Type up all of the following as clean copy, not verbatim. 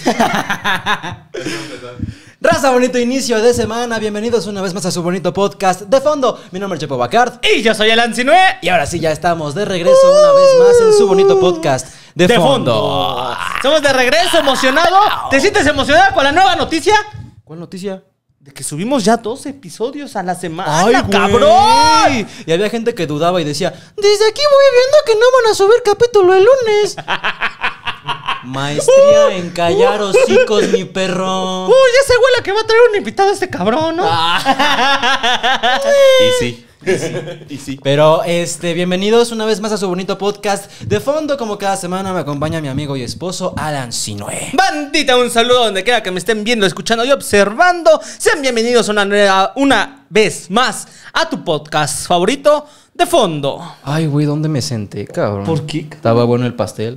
Raza, bonito inicio de semana. Bienvenidos una vez más a su bonito podcast de fondo. Mi nombre es Chepo Bacard. Y yo soy Alan Sinue. Y ahora sí, ya estamos de regreso una vez más en su bonito podcast de fondo. Somos de regreso, emocionado. ¿Te sientes emocionado con la nueva noticia? ¿Cuál noticia? De que subimos ya 2 episodios a la semana. ¡Ay, cabrón! Y había gente que dudaba y decía: desde aquí voy viendo que no van a subir capítulo el lunes. Maestría en callar hocicos, mi perro. Ya se huele que va a traer un invitado este cabrón, ¿no? Y sí. Pero bienvenidos una vez más a su bonito podcast de fondo. Como cada semana me acompaña mi amigo y esposo Alan Sinue. Bandita, un saludo donde quiera que me estén viendo, escuchando y observando. Sean bienvenidos una vez más a tu podcast favorito de fondo. Ay, güey, ¿dónde me senté, cabrón? ¿Por qué? Estaba bueno el pastel.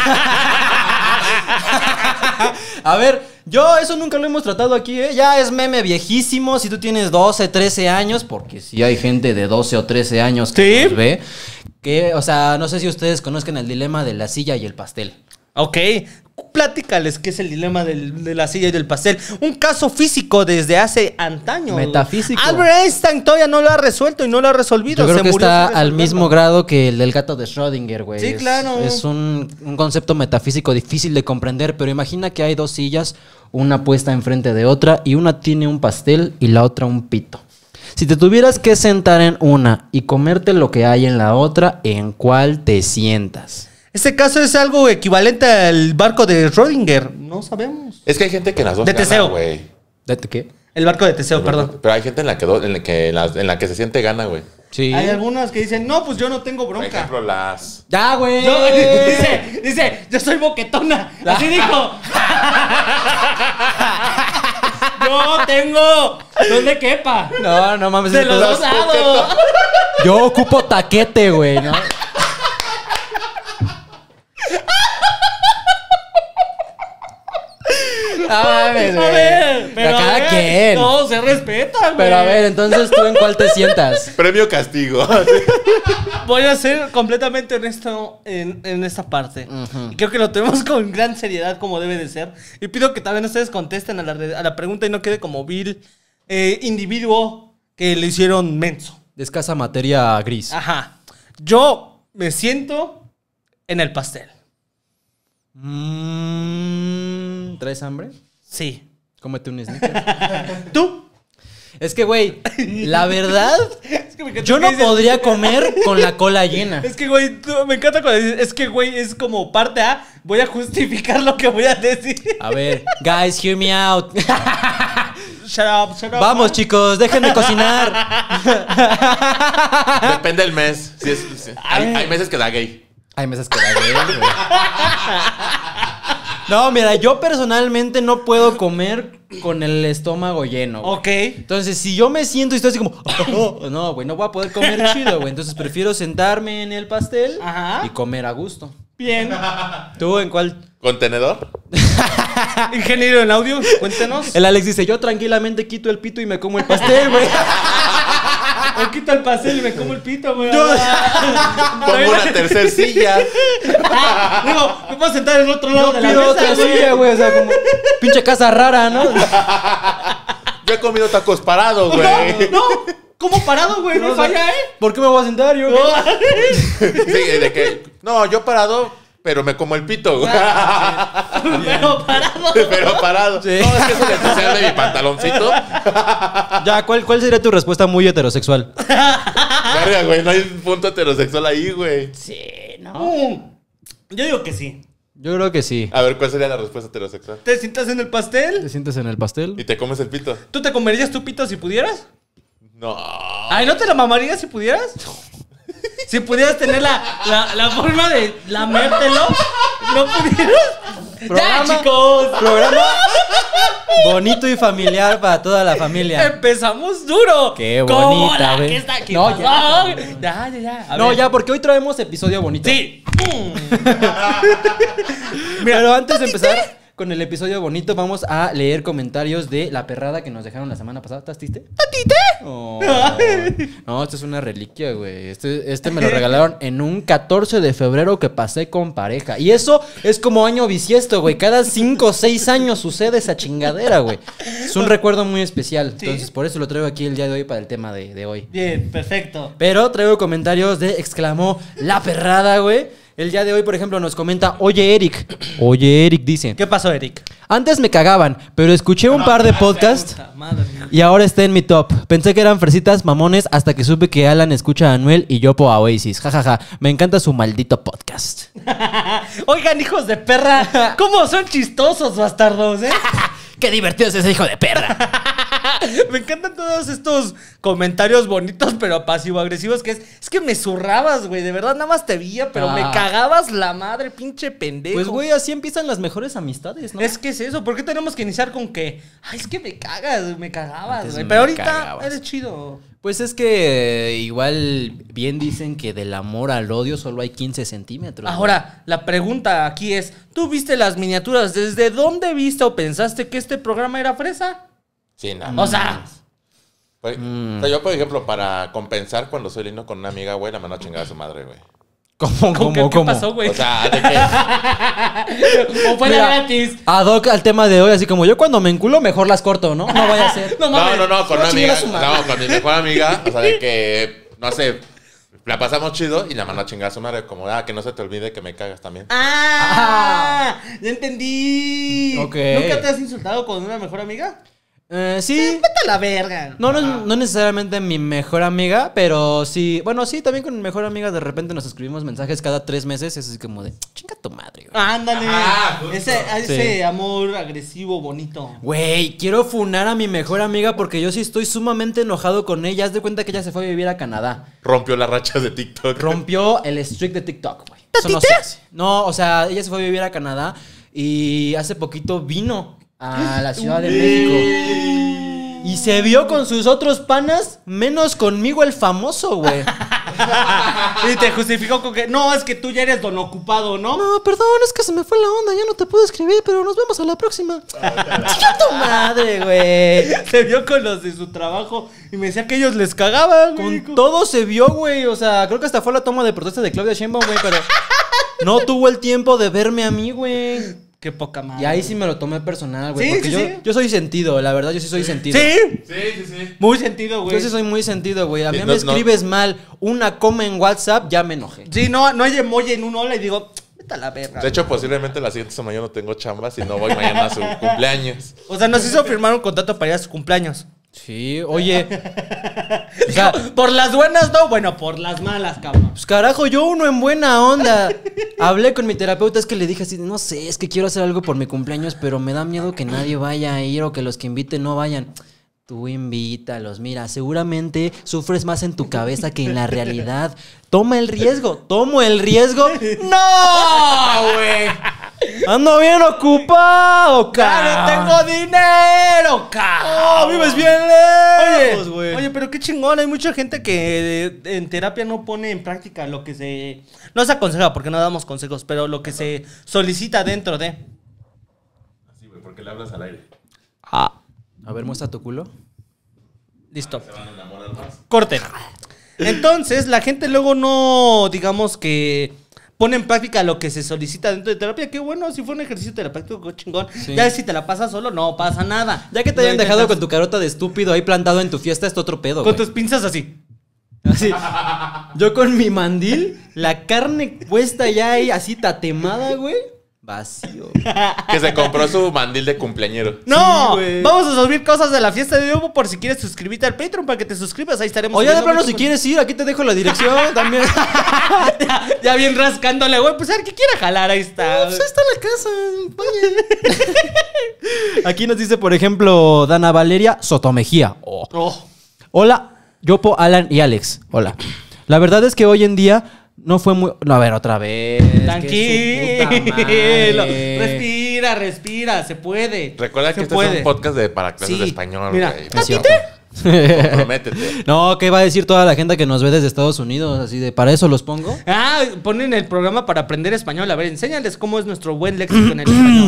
A ver, yo eso nunca lo hemos tratado aquí, ¿eh? Ya es meme viejísimo. Si tú tienes 12, 13 años, porque sí hay gente de 12 o 13 años que nos ve, que, o sea, no sé si ustedes conozcan el dilema de la silla y el pastel. Ok, platícales qué es el dilema de la silla y del pastel. Un caso físico desde hace antaño. Metafísico. Albert Einstein todavía no lo ha resuelto y no lo ha resolvido. Yo creo que está al mismo grado que el del gato de Schrödinger, güey. Sí, claro. Es un concepto metafísico difícil de comprender, pero imagina que hay dos sillas, una puesta enfrente de otra, y una tiene un pastel y la otra un pito. Si te tuvieras que sentar en una y comerte lo que hay en la otra, ¿en cuál te sientas? Este caso es algo equivalente al barco de Schrödinger. No sabemos. Es que hay gente que en las dos De gana, Teseo. güey. ¿De qué? El barco de Teseo, perdón. Pero hay gente en la que se siente gana, güey. Sí. Hay algunas que dicen, no, pues yo no tengo Por bronca. ejemplo, las... ¡Ya, güey! No, dice, yo soy boquetona. Así dijo. Yo tengo donde quepa. No mames. De los dos lados. Yo ocupo taquete, güey, ¿no? A ver, pero cada a ver, quien. No, se respeta, güey. Pero a ver, entonces, ¿tú en cuál te sientas? Premio castigo. Voy a ser completamente honesto en esta parte. Y creo que lo tenemos con gran seriedad como debe de ser. Y pido que también ustedes contesten a la pregunta y no quede como vil individuo que le hicieron menso. De escasa materia gris. Ajá. Yo me siento en el pastel. ¿Traes hambre? Sí. Cómete un sneaker. ¿Tú? Es que, güey, la verdad, Es que me encanta yo que no dices- podría comer con la cola llena. Es que, güey, me encanta cuando dices, es que, güey, es como parte A, voy a justificar lo que voy a decir. A ver, guys, hear me out. Shut up. Vamos, man. chicos, déjenme cocinar. Depende del mes. Hay meses que da gay. Hay mesas que la ven, güey. No, mira, yo personalmente no puedo comer con el estómago lleno, güey. Ok. Entonces, si yo me siento y estoy así como, no, güey, no voy a poder comer chido, güey. Entonces, prefiero sentarme en el pastel Ajá. y comer a gusto. Bien. ¿Tú en cuál? ¿Contenedor? Ingeniero en audio, cuéntenos. El Alex dice, yo tranquilamente quito el pito y me como el pastel, güey. Me quito el pastel y me como el pito, güey. Pongo una tercer silla. Digo, me puedo sentar en el otro lado de la Pido mesa, otra güey. silla, güey, o sea, como pinche casa rara, ¿no? Yo he comido tacos parados, güey. No, ¿cómo parado, güey? No falla, ¿eh? ¿Por qué me voy a sentar yo? Sí, de que... No, yo parado, pero me como el pito, güey. Pero parado. Pero parado. Sí. No, es que es el especial de mi pantaloncito. Ya, ¿cuál sería tu respuesta muy heterosexual? Verga, güey, no hay un punto heterosexual ahí, güey. Sí, ¿no? Yo digo que sí. Yo creo que sí. A ver, ¿cuál sería la respuesta heterosexual? ¿Te sientas en el pastel? ¿Te sientes en el pastel? ¿Y te comes el pito? ¿Tú te comerías tu pito si pudieras? No. Ay, ¿no te la mamarías si pudieras? Si pudieras tener la forma de lamértelo, ¿no pudieras? Programa- ¡Ya, chicos! Programa bonito y familiar para toda la familia. Empezamos duro. Qué ¿Cómo bonita, la güey. que está aquí? No, No, ya. A No, ver. ya, porque hoy traemos episodio bonito. Sí. Pero antes de empezar con el episodio bonito, vamos a leer comentarios de la perrada que nos dejaron la semana pasada. ¿Estás triste? ¿Tatite? Oh. No, esto es una reliquia, güey. Este me lo regalaron en un 14 de febrero que pasé con pareja. Y eso es como año bisiesto, güey. Cada 5 o 6 años sucede esa chingadera, güey. Es un recuerdo muy especial. ¿Sí? Entonces, por eso lo traigo aquí el día de hoy para el tema de hoy. Bien, perfecto. Pero traigo comentarios de exclamó la perrada, güey. El día de hoy, por ejemplo, nos comenta, oye, Eric. Oye, Eric dice, ¿Qué pasó, Eric? antes me cagaban, pero escuché un par de podcasts Puta madre. y ahora está en mi top. Pensé que eran fresitas mamones hasta que supe que Alan escucha a Anuel y yo po a Oasis. Jajaja, me encanta su maldito podcast. Oigan, hijos de perra, ¿cómo son chistosos, bastardos, ¡Qué divertido es ese hijo de perra! Me encantan todos estos comentarios bonitos pero pasivo-agresivos que es que me zurrabas, güey. De verdad, nada más te veía, pero me cagabas la madre, pinche pendejo. Pues, güey, así empiezan las mejores amistades, ¿no? Es que es eso. ¿Por qué tenemos que iniciar con que, ay, es que me cagas, me cagabas, Antes güey? me Pero ahorita cagabas. eres chido. Pues es que igual bien dicen que del amor al odio solo hay 15 centímetros. Ahora, la pregunta aquí es, ¿tú viste las miniaturas? ¿Desde dónde viste o pensaste que este programa era fresa? Sí, nada. O sea, O sea, yo, por ejemplo, para compensar cuando soy lindo con una amiga, güey, la mano a chingar a su madre, güey. ¿Cómo? ¿qué pasó, güey? O sea, de que... O fue Mira, gratis. ad hoc al tema de hoy, así como yo cuando me enculo mejor las corto, ¿no? No vaya a ser. No mames. No, con No una chingar amiga. a su madre. No, con mi mejor amiga. O sea, de que, no sé, la pasamos chido y la mano a chingar a su madre. Como, que no se te olvide que me cagas también. Ya entendí. Ok. ¿Nunca te has insultado con una mejor amiga? Sí. Vete a la verga. No necesariamente mi mejor amiga, pero sí. Bueno, sí, también con mi mejor amiga de repente nos escribimos mensajes cada 3 meses. Es así como de, chinga tu madre, güey. Ándale. Justo. Ese amor agresivo, bonito. Güey, quiero funar a mi mejor amiga porque yo sí estoy sumamente enojado con ella. Haz de cuenta que ella se fue a vivir a Canadá. Rompió las rachas de TikTok. Rompió el streak de TikTok, güey. Eso no se hace. No, o sea, ella se fue a vivir a Canadá y hace poquito vino a la Ciudad de México. Y se vio con sus otros panas, menos conmigo el famoso, güey. Y te justificó con que, no, es que tú ya eres don ocupado, ¿no? No, perdón, es que se me fue la onda, ya no te puedo escribir, pero nos vemos a la próxima. ¡Chica tu madre, güey! Se vio con los de su trabajo y me decía que ellos les cagaban, güey. Con todo se vio, güey. O sea, creo que hasta fue la toma de protesta de Claudia Sheinbaum, güey, pero no tuvo el tiempo de verme a mí, güey. Qué poca madre. Y ahí sí me lo tomé personal, güey. Sí, Porque sí, sí. yo soy sentido, la verdad, yo sí soy sentido. ¿Sí? Sí. Muy sentido, güey. Yo sí soy muy sentido, güey. A mí Sí, me no- escribes mal una coma en WhatsApp, ya me enojé. Sí, no hay emoji en un hola y digo, vete a la verga. De hecho, posiblemente la siguiente semana yo no tengo chambas y no voy mañana a su cumpleaños. O sea, nos hizo firmar un contrato para ir a su cumpleaños. Sí, oye. O sea, Por las buenas, no, bueno, por las malas, cabrón. pues carajo, yo uno en buena onda. Hablé con mi terapeuta, es que le dije así, no sé, es que quiero hacer algo por mi cumpleaños, pero me da miedo que nadie vaya a ir o que los que inviten no vayan. Tú invítalos, mira, seguramente sufres más en tu cabeza que en la realidad. Toma el riesgo, tomo el riesgo. ¡No, güey! Ando bien ocupado, ¡Ya no cabrón. tengo dinero, cabrón! ¡Oh, vives bien lejos, güey! Oye, pero qué chingón. Hay mucha gente que en terapia no pone en práctica lo que se... No se aconseja porque no damos consejos, pero lo que se solicita dentro de... Así, güey, porque le hablas al aire. A ver, muestra tu culo. Listo. Se van a enamorar más. Corten. Entonces, la gente luego no, digamos que pone en práctica lo que se solicita dentro de terapia. Qué bueno, si fue un ejercicio terapéutico, qué chingón. Sí. Ya si te la pasas solo, no pasa nada. Ya que te No hayan dejado intentas- con tu carota de estúpido ahí plantado en tu fiesta, es otro pedo, Con güey. tus pinzas así. Así. Yo con mi mandil, la carne puesta ya ahí así tatemada, güey. Vacío. Que se compró su mandil de cumpleañero. ¡No! güey. Vamos a subir cosas de la fiesta de Hugo por si quieres suscribirte al Patreon para que te suscribas. Ahí estaremos. O ya de subiendo plano, mucho si quieres ir, aquí te dejo la dirección también. ya bien rascándole, güey. Pues a ver, ¿qué quiere jalar? Ahí está. Pues ahí está la casa. Vaya. Aquí nos dice, por ejemplo, Dana Valeria Sotomejía. Oh. Oh. Hola, Yopo, Alan y Alex. Hola. La verdad es que hoy en día no fue muy... No, a ver, otra vez. Que su puta Tranquilo. madre. Respira. Se puede. Recuerda que Se este puede. es un podcast para clases Sí. de español, Mira, güey. Es cierto. Comprométete. No, ¿qué va a decir toda la gente que nos ve desde Estados Unidos? Así de, ¿para eso los pongo? Ponen el programa para aprender español. A ver, enséñales cómo es nuestro buen léxico en el español.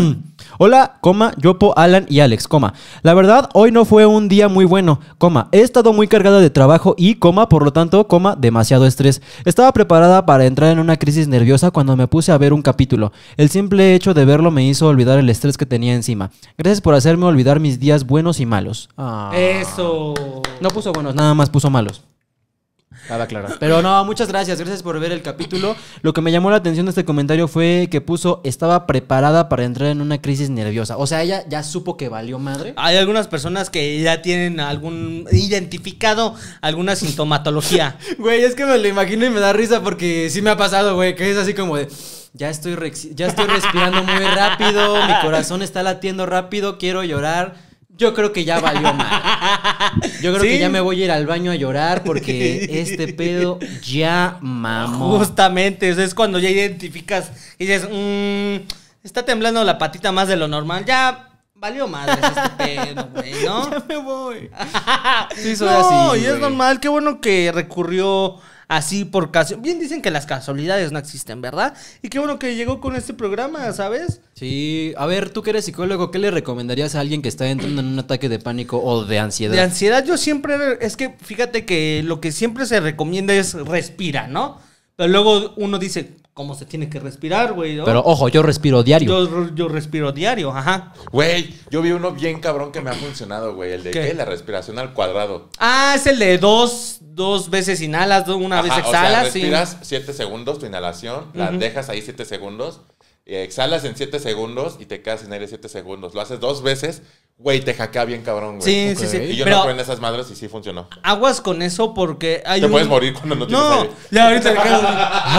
Hola, Yopo, Alan y Alex, La verdad, hoy no fue un día muy bueno, he estado muy cargada de trabajo y, por lo tanto, demasiado estrés. Estaba preparada para entrar en una crisis nerviosa cuando me puse a ver un capítulo. El simple hecho de verlo me hizo olvidar el estrés que tenía encima. Gracias por hacerme olvidar mis días buenos y malos. Eso. No puso buenos, nada más puso malos. Cabe aclarar. Pero no, muchas gracias por ver el capítulo. Lo que me llamó la atención de este comentario fue que puso, estaba preparada para entrar en una crisis nerviosa. O sea, ella ya supo que valió madre. Hay algunas personas que ya tienen identificado alguna sintomatología. Güey, es que me lo imagino y me da risa porque sí me ha pasado, güey, que es así como de... Ya estoy respirando muy rápido, mi corazón está latiendo rápido, quiero llorar. Yo creo que ya valió mal. Yo creo que ya me voy a ir al baño a llorar porque este pedo ya mamó. Justamente, eso es cuando ya identificas y dices, está temblando la patita más de lo normal. Ya valió madres este pedo, güey, ¿no? Ya me voy. Sí, soy así, y es normal. Qué bueno que recurrió así por casualidad. Bien dicen que las casualidades no existen, ¿verdad? Y qué bueno que llegó con este programa, ¿sabes? Sí, a ver, tú que eres psicólogo, ¿qué le recomendarías a alguien que está entrando en un ataque de pánico o de ansiedad? De ansiedad yo siempre, es que fíjate que lo que siempre se recomienda es respira, ¿no? Pero luego uno dice, ¿cómo se tiene que respirar, güey? ¿No? Pero ojo, yo respiro diario. Yo respiro diario, ajá. Güey, yo vi uno bien cabrón que me ha funcionado, güey. El de ¿qué? La respiración al cuadrado. Ah, es el de dos veces inhalas, una vez exhalas. O sea, respiras 7 segundos tu inhalación, la dejas ahí 7 segundos, exhalas en 7 segundos y te quedas en aire 7 segundos. Lo haces 2 veces, güey, te hackea bien cabrón, güey. Sí, sí. Y yo no creo en esas madres y sí funcionó. Aguas con eso porque hay Te puedes morir cuando no tienes aire. Ya ahorita me quedo.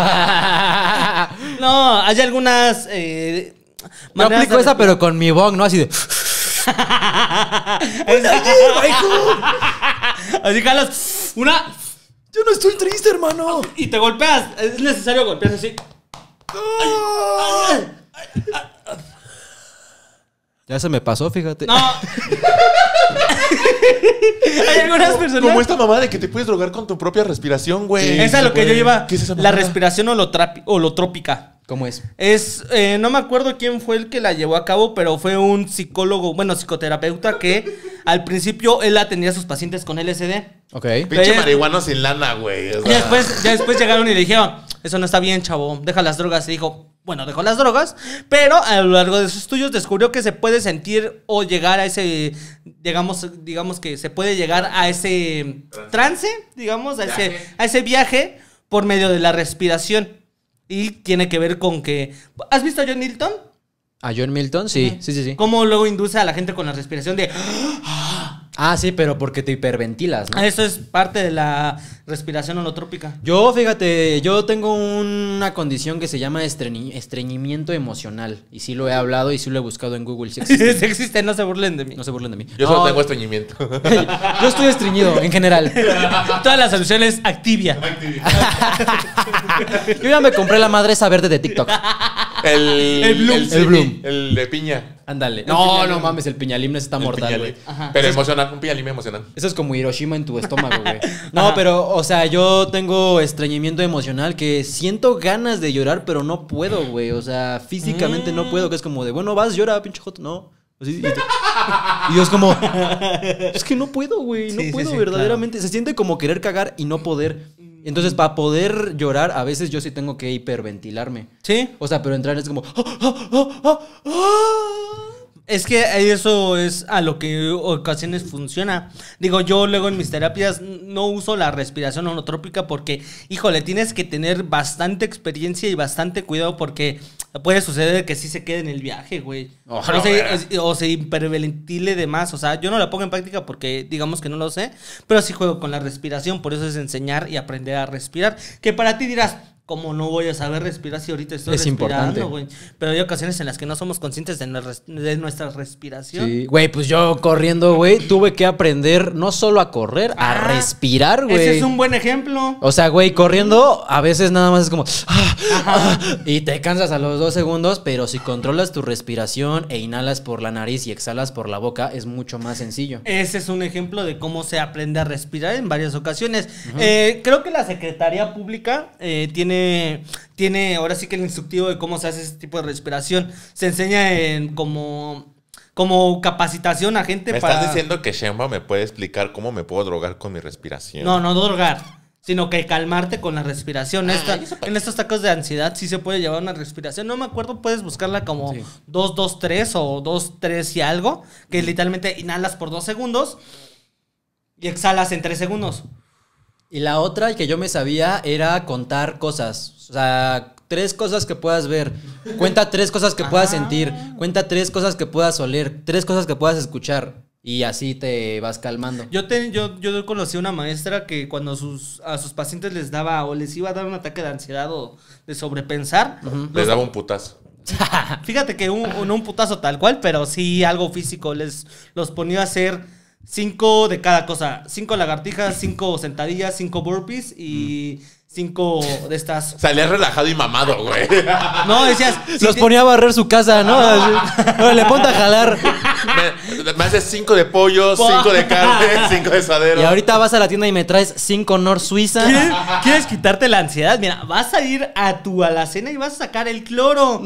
No, hay algunas yo aplico esa pero con mi bong, ¿no? Así de... Así jalas una... Yo no estoy triste, hermano. Y te golpeas. Es necesario golpearse así. Ya se me pasó, fíjate. No. Hay algunas personas... Como esta mamá de que te puedes drogar con tu propia respiración, güey. Esa es lo que yo iba. ¿Qué es esa la mamada? respiración holotrópica. ¿Cómo es? No me acuerdo quién fue el que la llevó a cabo, pero fue un psicólogo, psicoterapeuta que al principio él atendía a sus pacientes con LSD. Ok. Pinche marihuano sin lana, güey. O sea. Ya después llegaron y le dijeron, eso no está bien, chavo, deja las drogas. Y dijo, bueno, dejó las drogas, pero a lo largo de sus estudios descubrió que se puede sentir o llegar a ese, digamos que se puede llegar a ese trance, digamos, a ese viaje por medio de la respiración. Y tiene que ver con que... ¿Has visto a John Milton? ¿A John Milton? Sí, sí. Cómo luego induce a la gente con la respiración de... Ah, sí, pero porque te hiperventilas, ¿no? Eso es parte de la respiración holotrópica. Yo, fíjate, yo tengo una condición que se llama estreñimiento emocional. Y sí lo he hablado y sí lo he buscado en Google. Sí existe. Sí existe, no se burlen de mí. No se burlen de mí. Yo solo tengo estreñimiento. Yo estoy estreñido, en general. Toda la solución es Activia. Yo ya me compré la madre esa verde de TikTok. El Bloom. El de piña. Ándale. No mames, el piñalimne está mortal, güey. Pero emocional, un piñalimne emocional. Eso es como Hiroshima en tu estómago, güey. No, pero, o sea, yo tengo estreñimiento emocional que siento ganas de llorar, pero no puedo, güey. O sea, físicamente no puedo, que es como de, bueno, vas, llora, pinche joto. No. Así, y yo es como, es que no puedo, güey. No puedo, verdaderamente. Claro. Se siente como querer cagar y no poder. Entonces, para poder llorar, a veces yo sí tengo que hiperventilarme. ¿Sí? O sea, pero entrar es como... Es que eso es a lo que ocasiones funciona. Digo, yo luego en mis terapias no uso la respiración holotrópica porque, híjole, tienes que tener bastante experiencia y bastante cuidado porque puede suceder que sí se quede en el viaje, güey. O se hiperventile de más. O sea, yo no la pongo en práctica porque digamos que no lo sé, pero sí juego con la respiración. Por eso es enseñar y aprender a respirar. Que para ti dirás... ¿Cómo no voy a saber respirar si ahorita estoy respirando, güey? Pero hay ocasiones en las que no somos conscientes de nuestra respiración. Sí, güey, pues yo corriendo, güey, tuve que aprender no solo a correr, a respirar, güey. Ese es un buen ejemplo. O sea, güey, corriendo a veces nada más es como... y te cansas a los 2 segundos, pero si controlas tu respiración e inhalas por la nariz y exhalas por la boca, es mucho más sencillo. Ese es un ejemplo de cómo se aprende a respirar en varias ocasiones. Creo que la Secretaría Pública tiene tiene ahora sí que el instructivo de cómo se hace ese tipo de respiración. Se enseña en como capacitación a gente ¿Me para... estás diciendo que Sheinbaum me puede explicar cómo me puedo drogar con mi respiración? No drogar, sino que calmarte con la respiración. En estos tacos de ansiedad sí se puede llevar una respiración. No me acuerdo, puedes buscarla como 2-2-3 o 2-3 y algo, que literalmente inhalas por 2 segundos y exhalas en 3 segundos. Y la otra que yo me sabía era contar cosas. O sea, 3 cosas que puedas ver. Cuenta 3 cosas que puedas sentir. Cuenta 3 cosas que puedas oler. 3 cosas que puedas escuchar. Y así te vas calmando. Yo conocí a una maestra que cuando a sus pacientes les daba o les iba a dar un ataque de ansiedad o de sobrepensar, Les daba un putazo. fíjate que no un putazo tal cual, pero sí algo físico. Los ponía a hacer 5 de cada cosa. 5 lagartijas, 5 sentadillas, 5 burpees y 5 de estas. Salías relajado y mamado, güey. No, decías... Los ponía a barrer su casa, ¿no? Le ponte a jalar. Me haces 5 de pollo, 5 de carne, 5 de suadero. Y ahorita vas a la tienda y me traes 5 Nor Suiza. ¿Quieres quitarte la ansiedad? Mira, vas a ir a tu alacena y vas a sacar el cloro.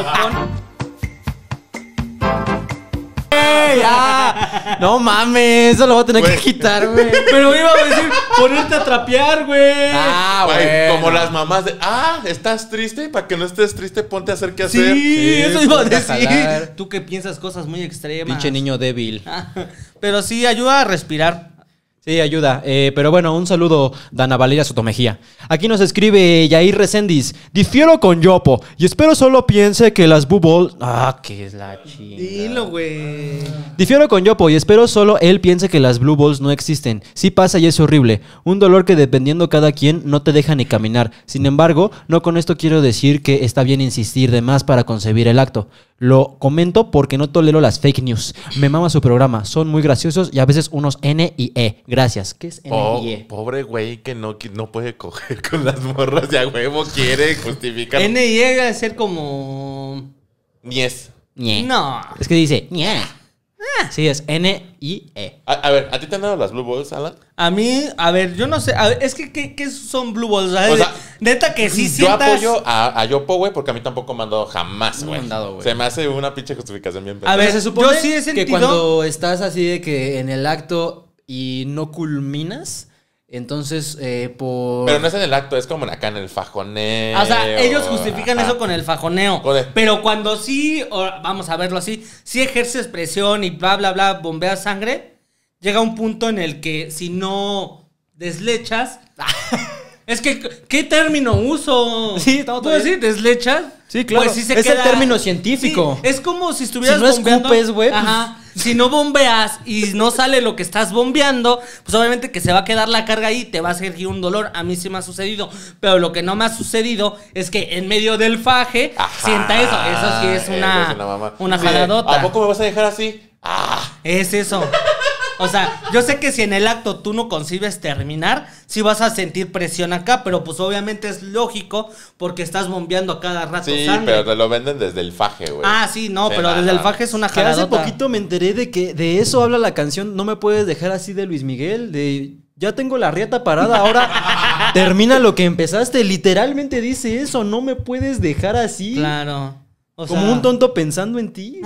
No mames, eso lo voy a tener que quitar, güey. Pero iba a decir ponerte a trapear, güey. Güey, como las mamás de, ¿estás triste? Para que no estés triste, ponte a hacer qué hacer. Sí, eso iba a ponte a decir. jalar. Tú que piensas cosas muy extremas. Pinche niño débil. Pero sí, ayuda a respirar. Sí, ayuda. Pero bueno, un saludo, Dana Valeria Sotomejía. Aquí nos escribe Yair Reséndiz. Difiero con Yopo y espero solo piense que las Blue Balls... que es la chingada. Dilo, güey. Difiero con Yopo y espero solo él piense que las Blue Balls no existen. Sí pasa y es horrible. Un dolor que dependiendo cada quien no te deja ni caminar. Sin embargo, no con esto quiero decir que está bien insistir de más para concebir el acto. Lo comento porque no tolero las fake news. Me mama su programa. Son muy graciosos y a veces unos N y E. Gracias. ¿Qué es N y E? Pobre güey que no puede coger con las morras de a huevo. Quiere justificar. N y E debe ser como... Nies. Ñe. No. Es que dice Ñe. Sí, es N y E. A ver, ¿a ti te han dado las Blue Balls, Alan? A mí, a ver, yo no sé. A ver, es que, ¿qué son Blue Balls? O sea, neta que sí yo sientas... apoyo a Yopo, güey, porque a mí tampoco me han dado jamás, No güey. me han dado, güey. Se me hace una pinche justificación bien A ver, Pero se supone yo sí he que sentido... cuando estás así de que en el acto y no culminas, entonces por... Pero no es en el acto, es como acá en el fajoneo. O sea, ellos justifican eso con el fajoneo. Joder. Pero cuando sí, vamos a verlo así, sí ejerces presión y bla, bla, bla, bombeas sangre, llega un punto en el que si no deslechas... Es que, ¿qué término uso? Sí, estamos ¿Puedo decir deslechas? Sí, claro. Pues sí se Es el queda... término científico. Sí, es como si estuvieras Si no bombeando... escupes, güey, pues- Ajá. Si no bombeas y no sale lo que estás bombeando, pues obviamente que se va a quedar la carga ahí y te va a surgir un dolor. A mí sí me ha sucedido. Pero lo que no me ha sucedido es que en medio del faje sienta eso. Eso sí es una Sí, jaladota. ¿A poco me vas a dejar así? Es eso. O sea, yo sé que si en el acto tú no concibes terminar, sí vas a sentir presión acá, pero pues obviamente es lógico porque estás bombeando a cada rato Sí, sangre. pero te lo venden desde el faje, güey. Sí, no, Sí, pero desde el faje es una Que hace jaladota. poquito me enteré de que de eso habla la canción No me puedes dejar así de Luis Miguel, de ya tengo la riata parada, ahora termina lo que empezaste. Literalmente dice eso, no me puedes dejar así. Claro. O Como sea, un tonto pensando en ti.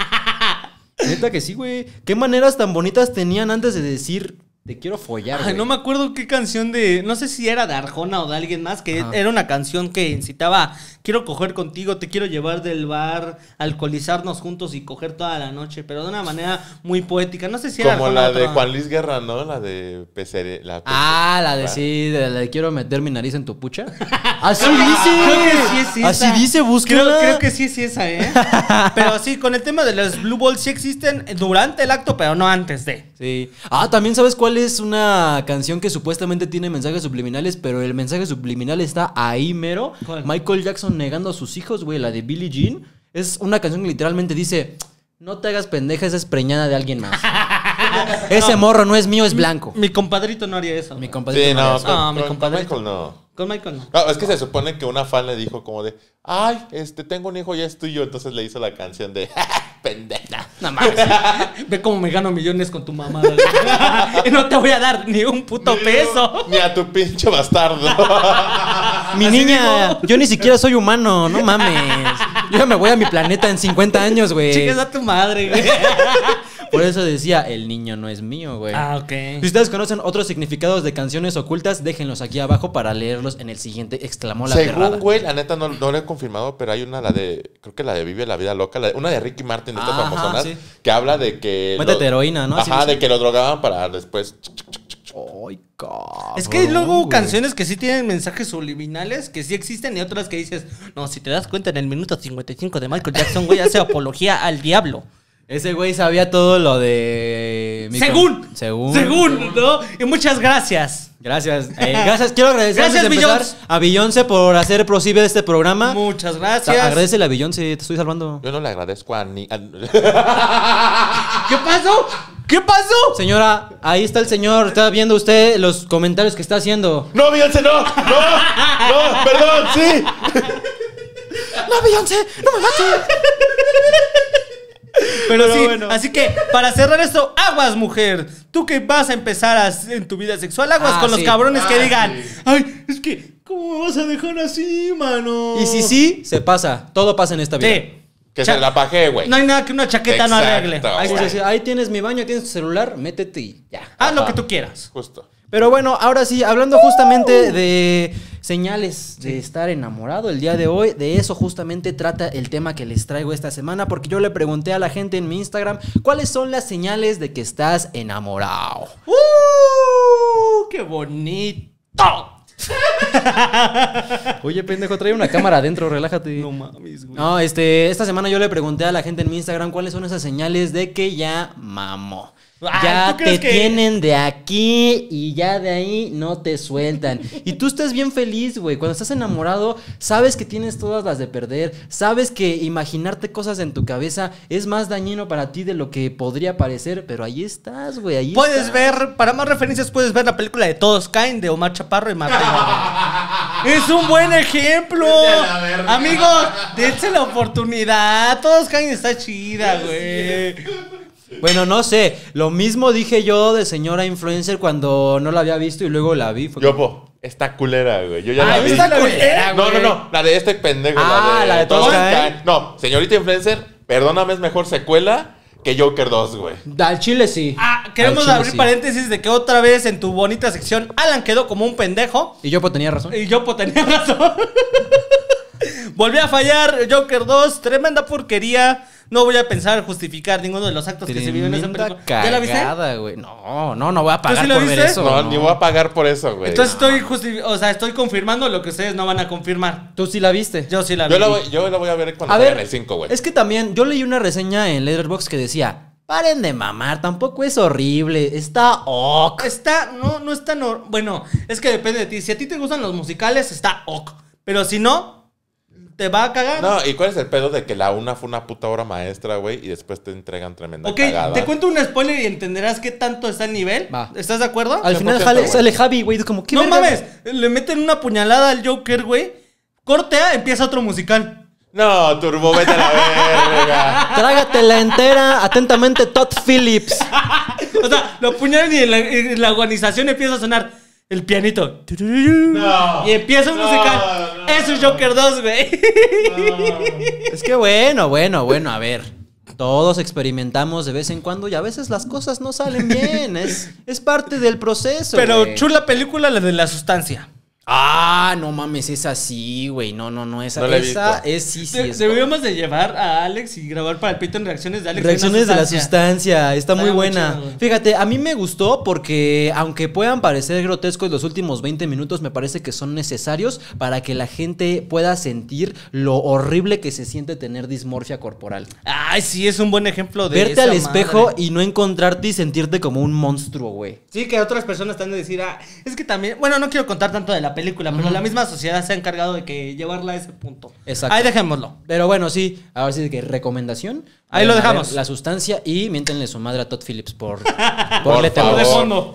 Neta que sí, güey. ¿Qué maneras tan bonitas tenían antes de decir te quiero follar, Ay, güey? no me acuerdo qué canción de... No sé si era de Arjona o de alguien más, que era una canción que incitaba... Quiero coger contigo, te quiero llevar del bar, alcoholizarnos juntos y coger toda la noche, pero de una manera muy poética. No sé si era Como Arjona la o de otra. Juan Luis Guerra, ¿no? La de PCR. La de sí, de la de quiero meter mi nariz en tu pucha. Así dice. Creo que sí es esa. Así dice, búsquela. Creo que sí es esa, ¿eh? Pero sí, con el tema de las Blue Balls sí existen durante el acto, pero no antes de. Sí. También sabes cuál es una canción que supuestamente tiene mensajes subliminales, pero el mensaje subliminal está ahí mero. ¿Cuál? Michael Jackson negando a sus hijos, güey, la de Billie Jean. Es una canción que literalmente dice, no te hagas pendeja, esa es preñada de alguien más. Ese morro no es mío, es blanco. Mi compadrito no haría eso. Mi compadre. Sí, no, mi con compadre. Michael no. Con Michael no. No, es que se supone que una fan le dijo como de, ay, tengo un hijo ya es tuyo, entonces le hizo la canción de, pendeja. No mames. Ve cómo me gano millones con tu mamá. Y no te voy a dar ni un puto peso. Ni a tu pinche bastardo. Mi niña, yo ni siquiera soy humano, no mames. Yo ya me voy a mi planeta en 50 años, güey. Chicas a tu madre, güey. Por eso decía, el niño no es mío, güey. Ah, ok. Si ustedes conocen otros significados de canciones ocultas, déjenlos aquí abajo para leerlos en el siguiente. Exclamó la perrada. Según, güey, la neta no lo he confirmado, pero hay una, creo que la de Vive la Vida Loca, una de Ricky Martin, de estas Ajá, famosonas, sí. que habla de que... Métete heroína, ¿no? Ajá, Sí, de sí. que lo drogaban para después... Ay, cabrón, Es que hay luego güey. canciones que sí tienen mensajes subliminales, que sí existen, y otras que dices, no, si te das cuenta, en el minuto 55 de Michael Jackson, güey, hace apología al diablo. Ese güey sabía todo lo de... Según, ¿no? Y muchas gracias. Gracias. Gracias. Quiero agradecer Gracias, antes de empezar Beyoncé. a Beyoncé por hacer posible este programa. Muchas gracias. Agradecele a Beyoncé, te estoy salvando. Yo no le agradezco a ni... ¿Qué pasó? ¿Qué pasó? Señora, ahí está el señor. Está viendo usted los comentarios que está haciendo. ¡No, Beyoncé, no! ¡No! ¡Perdón, sí! ¡No, Beyoncé! ¡No me mates! Pero sí, bueno. así que para cerrar esto, aguas, mujer. Tú que vas a empezar en tu vida sexual, aguas con los sí. cabrones que digan, ay, es que, ¿cómo me vas a dejar así, mano? Y si sí, se pasa. Todo pasa en esta vida. Sí. Que se la bajé, güey. No hay nada que una chaqueta no Exacto. arregle. Ahí, güey. ahí tienes mi baño, tienes tu celular, métete y ya. Haz lo que tú quieras. Justo. Pero bueno, ahora sí, hablando justamente de señales de estar enamorado el día de hoy, de eso justamente trata el tema que les traigo esta semana, porque yo le pregunté a la gente en mi Instagram cuáles son las señales de que estás enamorado. ¡Qué bonito! Oye, pendejo, trae una cámara adentro, relájate. No mames, güey. No, esta semana yo le pregunté a la gente en mi Instagram cuáles son esas señales de que ya mamó. Ay, Ya ¿tú te crees que- tienen de aquí y ya de ahí no te sueltan. Y tú estás bien feliz, güey. Cuando estás enamorado, sabes que tienes todas las de perder. Sabes que imaginarte cosas en tu cabeza es más dañino para ti de lo que podría parecer. Pero ahí estás, güey. Ahí Puedes estás. ver, para más referencias, puedes ver la película de Todos Caen de Omar Chaparro y Mateo. Es un buen ejemplo. Vete a la verga. Amigos, dense la oportunidad. Todos Caen está chida, güey. Bueno, no sé. Lo mismo dije yo de señora influencer cuando no la había visto y luego la vi. Fue como- Yopo, está culera, güey. Yo ya Ay, la vi. está culera, No, güey. la de este pendejo. Ah, la de Todos Caen. No, señorita influencer, perdóname, es mejor secuela que Joker 2, güey. Al chile sí. Queremos Al chile abrir sí. paréntesis de que otra vez en tu bonita sección Alan quedó como un pendejo Y yo pues tenía razón. y yo pues tenía razón. Volví a fallar, Joker 2, tremenda porquería. No voy a pensar justificar ninguno de los actos que se vieron en esa Tremenda película. ¿Ya la viste? cagada, güey. No voy a pagar sí la por ver viste? eso. No, ni voy a pagar por eso, güey. Entonces estoy confirmando lo que ustedes no van a confirmar. ¿Tú sí la viste? Yo sí la vi. Yo la voy a ver cuando A salga en ver, el 5, güey. es que también yo leí una reseña en Letterboxd que decía, paren de mamar, tampoco es horrible, está ok. No está bueno, es que depende de ti. Si a ti te gustan los musicales, está ok. Pero si no, te va a cagar. No, ¿y cuál es el pedo de que la una fue una puta obra maestra, güey? Y después te entregan tremenda Ok, cagada? te cuento un spoiler y entenderás qué tanto está el nivel. Va. ¿Estás de acuerdo? Al 100%, final güey. sale Javi, güey, como, ¿qué No verga? mames, le meten una puñalada al Joker, güey. Cortea, empieza otro musical. No, Turbo, vete a la verga. Trágatela entera, atentamente Todd Phillips. O sea, lo apuñalan y en la agonización empieza a sonar el pianito. No. Y empieza un No, musical. no, Eso es Joker 2, güey. Es que bueno, a ver. Todos experimentamos de vez en cuando y a veces las cosas no salen bien. Es parte del proceso. Pero güey. chula película la de la sustancia. Ah, no mames, es así, güey. No, esa. No la he esa visto. es sí. Es Deberíamos de llevar a Alex y grabar para el pito en reacciones de Alex. Reacciones de la sustancia, está Estaría muy muy buena. chido, güey. Fíjate, a mí me gustó porque aunque puedan parecer grotescos los últimos 20 minutos, me parece que son necesarios para que la gente pueda sentir lo horrible que se siente tener dismorfia corporal. Ay, sí, es un buen ejemplo de Verte esa al espejo madre. y no encontrarte y sentirte como un monstruo, güey. Sí, que otras personas están de decir, es que también, bueno, no quiero contar tanto de la película, pero la misma sociedad se ha encargado de que llevarla a ese punto. Exacto. Ahí dejémoslo. Pero bueno, sí, ahora sí que recomendación. Ahí lo Vayan a ver dejamos. La sustancia y miéntenle su madre a Todd Phillips por Por Letterboxd. De favor. fondo.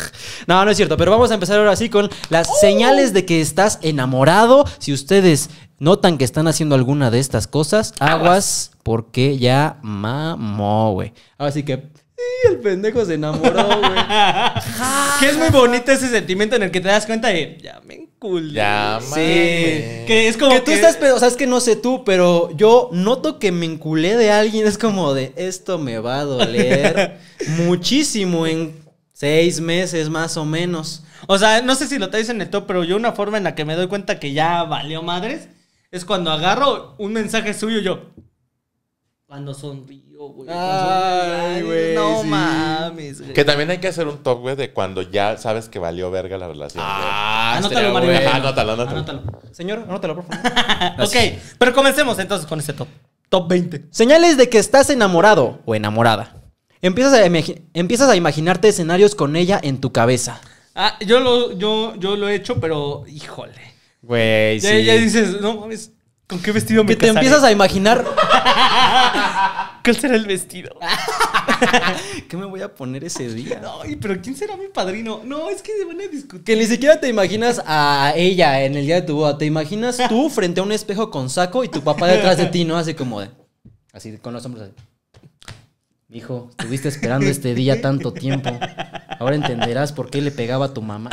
No es cierto, pero vamos a empezar ahora sí con las señales de que estás enamorado. Si ustedes notan que están haciendo alguna de estas cosas, aguas porque ya mamó, güey. Así que sí, el pendejo se enamoró, güey. Que es muy bonito ese sentimiento en el que te das cuenta de, ya me enculé. Ya, Sí. mames. Que es como Que tú estás, o sea, es que no sé tú, pero yo noto que me enculé de alguien. Es como de, esto me va a doler muchísimo en 6 meses más o menos. O sea, no sé si lo traes en el top, pero yo una forma en la que me doy cuenta que ya valió madres es cuando agarro un mensaje suyo y yo. Cuando sonrío, güey. Ay, güey, No sí. mames, güey. Que también hay que hacer un top, güey, de cuando ya sabes que valió verga la relación. Anótalo, Mario. bueno. Anótalo. Anótalo. Señor, anótalo, por favor. Ok, pero comencemos entonces con este top. Top 20. Señales de que estás enamorado o enamorada. Empiezas a imaginarte escenarios con ella en tu cabeza. Ah, yo lo he hecho, pero híjole. Güey, Ya dices, no mames, ¿con qué vestido me Que te casaré? empiezas a imaginar. ¿Cuál será el vestido? ¿Qué me voy a poner ese día? Ay, pero ¿quién será mi padrino? No, es que se van a discutir. Que ni siquiera te imaginas a ella en el día de tu boda. Te imaginas tú frente a un espejo con saco y tu papá detrás de ti, ¿no? Así como de. Así, con los hombros así. Hijo, estuviste esperando este día tanto tiempo. Ahora entenderás por qué le pegaba a tu mamá.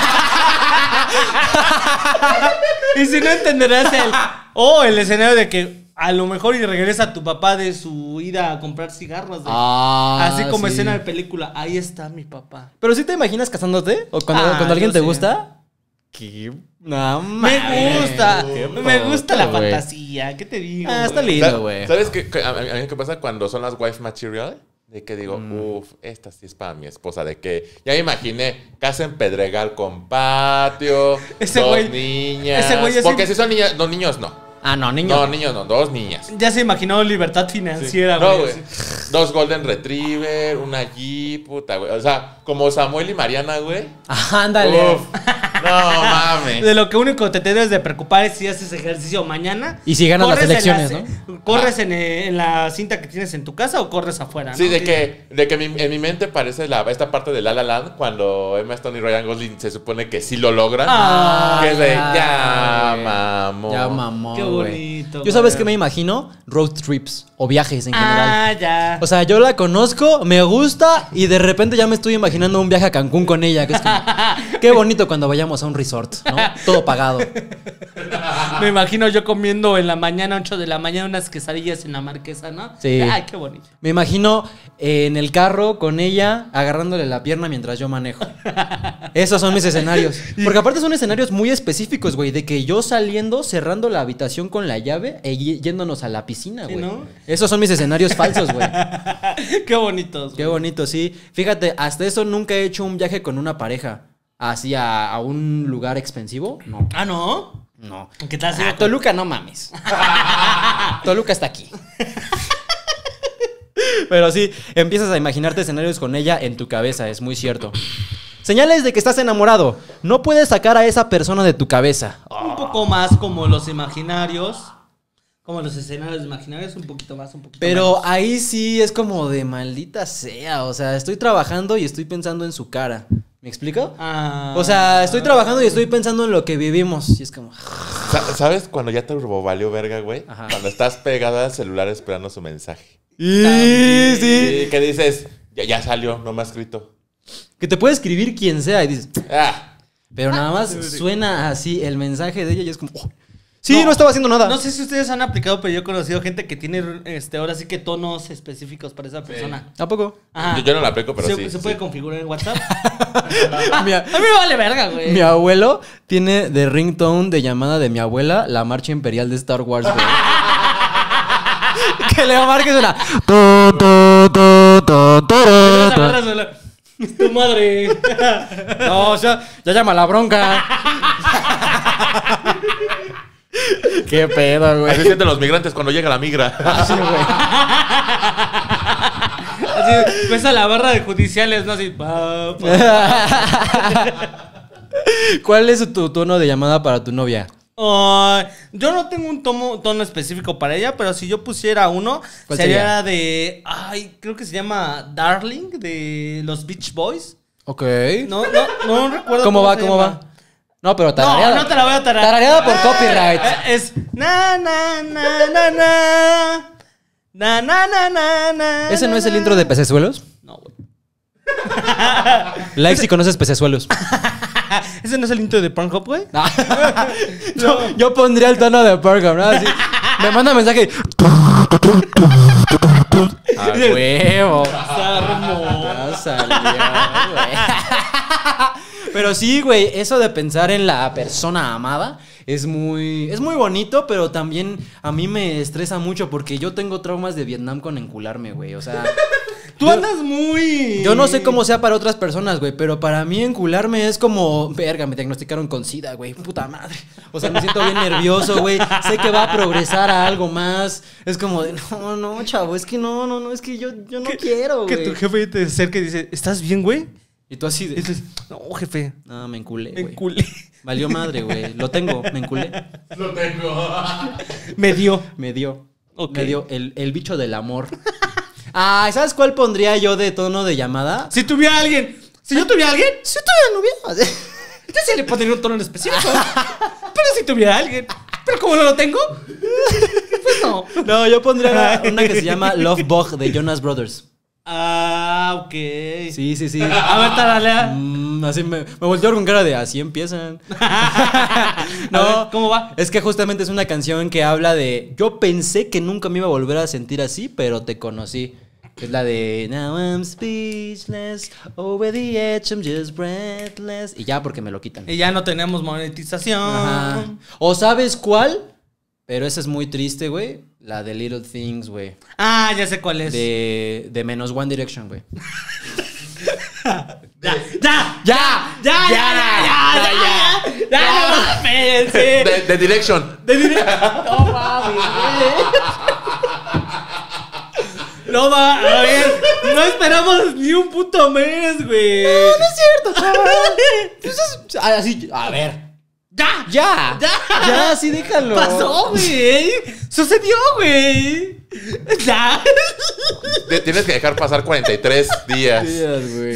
Y si no entenderás el escenario de que a lo mejor y regresa tu papá de su ida a comprar cigarros. Así como sí. escena de película. Ahí está mi papá. ¿Pero sí te imaginas casándote? ¿O cuando alguien yo te sé. gusta? ¿Qué? No, Me gusta. Me gusta la güey. fantasía. ¿Qué te digo? Está güey? lindo, güey. ¿Sabes qué? A mí qué pasa cuando son las wife material? De que digo, esta sí es para mi esposa. De que ya me imaginé casa en Pedregal con patio, Ese dos güey- niñas. ese güey es Porque im- si son niñas, no, niños no. Ah, no, niño. No, niños no, dos niñas. Ya se imaginó libertad financiera, No, güey. güey. 2 Golden Retriever, una Jeep, puta, güey. O sea, como Samuel y Mariana, güey. Ah, ándale. Uf, no mames. De lo que único te debes de preocupar es si haces ejercicio mañana. Y si ganas las ¿Corres en elecciones, la- ¿Corres en la cinta que tienes en tu casa o corres afuera? Sí, ¿no? de que en mi mente parece esta parte de La La Land cuando Emma Stone y Ryan Gosling se supone que sí lo logran. Ah, que es de, ya, ya, güey. mamón. Ya mamó, Qué güey. bonito, ¿Yo sabes güey. qué me imagino? Road trips o viajes en general. Ah, ya. O sea, yo la conozco, me gusta y de repente ya me estoy imaginando un viaje a Cancún con ella. Que es como, qué bonito cuando vayamos a un resort, ¿no? Todo pagado. Me imagino yo comiendo en la mañana, 8 de la mañana, unas quesadillas en la Marquesa, ¿no? Sí. Ay, qué bonito. Me imagino en el carro con ella agarrándole la pierna mientras yo manejo. Esos son mis escenarios. Porque aparte son escenarios muy específicos, güey. De que yo saliendo, cerrando la habitación con la llave e yéndonos a la piscina, Sí, güey. ¿no? Esos son mis escenarios falsos, güey. Qué bonitos. Qué bonito, sí. Fíjate, hasta eso nunca he hecho un viaje con una pareja. Así a un lugar expensivo. No. Ah, ¿no? No. ¿Qué tal? Ah, Toluca, no mames. Toluca está aquí. Pero sí, empiezas a imaginarte escenarios con ella en tu cabeza, es muy cierto. Señales de que estás enamorado. No puedes sacar a esa persona de tu cabeza. Un poco más como los imaginarios. Como los escenarios imaginarios, un poquito más, un poquito Pero menos. ahí sí es como de maldita sea. O sea, estoy trabajando y estoy pensando en su cara. ¿Me explico? Ah. O sea, estoy trabajando y estoy pensando en lo que vivimos. Y es como... ¿Sabes cuando ya te valió verga, güey? Ajá. Cuando estás pegada al celular esperando su mensaje. Sí, Sí, que dices, ya salió, no me ha escrito. Que te puede escribir quien sea y dices... Ah, Pero nada más suena así el mensaje de ella y es como... "Oh, sí, no estaba haciendo nada". No sé si ustedes han aplicado, pero yo he conocido gente que tiene ahora sí que tonos específicos para esa persona. ¿A poco? Ajá. yo no la aplico, pero ¿Se, sí. ¿Se sí. puede configurar en WhatsApp? Mi, A mí me vale verga, güey. mi abuelo tiene de ringtone de llamada de mi abuela la marcha imperial de Star Wars, güey. Que le marques una... Entonces agarras tu madre. No, o sea, ya llama la bronca. Qué pedo, güey. Así sienten los migrantes cuando llega la migra. Así, güey. Así, pues a la barra de judiciales, ¿no? Así. ¿Cuál es tu tono de llamada para tu novia? Yo no tengo un tono específico para ella, pero si yo pusiera uno, ¿Cuál sería sería? de. Ay, creo que se llama Darling de los Beach Boys. Ok. No recuerdo. ¿Cómo va? se ¿Cómo llama. va? No, pero tarareada. No te la voy a tararear. Tarareada por copyright. Es na na na na na. Na na na na na. ¿Ese no es el intro de Pecesuelos? No, güey. Like si conoces Pecesuelos. ¿Ese no es el intro de Pornhub, güey? Yo pondría el tono de Pornhub, ¿no? Así, me manda mensaje. ¡A huevo! Ya salió, güey. Pero sí, güey, eso de pensar en la persona amada es muy bonito, pero también a mí me estresa mucho porque yo tengo traumas de Vietnam con encularme, güey. O sea, Tú andas muy... yo no sé cómo sea para otras personas, güey, pero para mí encularme es como, verga, me diagnosticaron con SIDA, güey, puta madre. O sea, me siento bien nervioso, güey. Sé que va a progresar a algo más. Es como de, no, chavo, es que no, es que yo no quiero, güey. Que tu jefe te acerca y dice, ¿estás bien, güey? Y tú así de, Y dices, no, jefe. no, me enculé, Me güey. enculé. Valió madre, güey. Lo tengo, me enculé. Lo tengo. Me dio. Me dio. Ok. Me dio el bicho del amor. Ah, ¿sabes cuál pondría yo de tono de llamada? Si tuviera alguien... Si yo tuviera alguien... Si tuviera novia. Yo sí le pondría un tono en específico. Pero si tuviera alguien. Pero como no lo tengo... Pues no. No, yo pondría una que se llama Love Bug de Jonas Brothers. Ah, ok. Sí. A ver, taralea. Así me volteó con cara de así empiezan. A ver, ¿cómo va? Es que justamente es una canción que habla de yo pensé que nunca me iba a volver a sentir así, pero te conocí. Es la de Now I'm speechless, over the edge, I'm just breathless. Y ya porque me lo quitan. Y ya no tenemos monetización. Ajá. ¿O sabes cuál? Pero esa es muy triste, güey. La de Little Things, güey. Ah, ya sé cuál es. De menos One Direction, güey. Ya, espérense. De Direction. No mames, no va, a ver, no esperamos ni un puto mes, güey. No es cierto, chaval. Así, a ver. Ya, sí, déjalo. Pasó, güey. Sucedió, güey. Ya. Tienes que dejar pasar 43 días. Días, güey.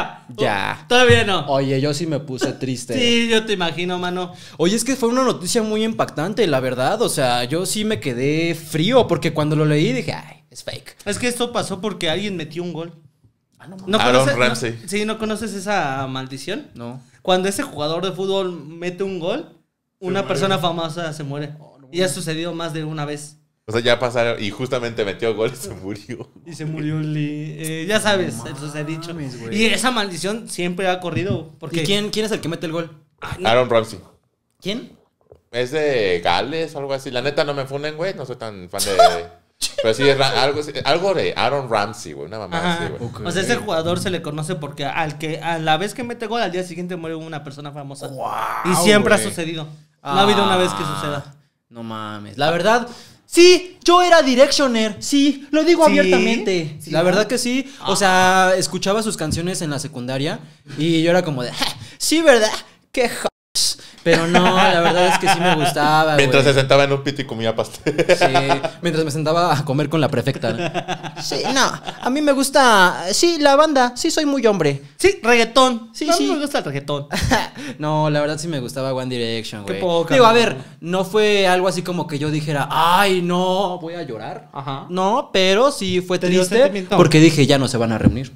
Ya. Todavía no. Oye, yo sí me puse triste. Sí, yo te imagino, mano. Oye, es que fue una noticia muy impactante, la verdad. O sea, yo sí me quedé frío porque cuando lo leí dije, ay, es fake. Es que esto pasó porque alguien metió un gol. No, Aaron Ramsey. ¿No conoces esa maldición? no. Cuando ese jugador de fútbol mete un gol, una persona famosa se muere. Y ha sucedido más de una vez. O sea, ya pasaron y justamente metió gol y se murió. Y se murió ya sabes, eso se ha dicho. güey. Y esa maldición siempre ha corrido. Porque... ¿Y quién es el que mete el gol? Aaron Ramsey. ¿Quién? Es de Gales o algo así. La neta no me funden, güey. No soy tan fan de... Pero sí, es algo de Aaron Ramsey, güey. Una mamá así, güey. Ok. O sea, ese jugador se le conoce porque a la vez que mete gol, al día siguiente muere una persona famosa. Y siempre ha güey. sucedido. No ha habido una vez que suceda. No mames. La verdad, sí, yo era Directioner. Sí, lo digo ¿Sí? abiertamente. ¿Sí? La verdad que sí. O sea, escuchaba sus canciones en la secundaria y yo era como de, "Ja, sí, ¿verdad? Qué j-". Pero no, la verdad es que sí me gustaba, Mientras güey. se sentaba en un pito y comía pastel. Sí, mientras me sentaba a comer con la prefecta. Sí, no, a mí me gusta, sí, la banda, sí soy muy hombre. Sí, reggaetón. Sí, A mí sí. me gusta el reggaetón. No, la verdad sí me gustaba One Direction, Qué güey. poca, Digo, a ¿no? ver, no fue algo así como que yo dijera, ay, no, voy a llorar. Ajá. No, pero sí fue ¿Te dio triste sentimiento? porque dije, ya no se van a reunir.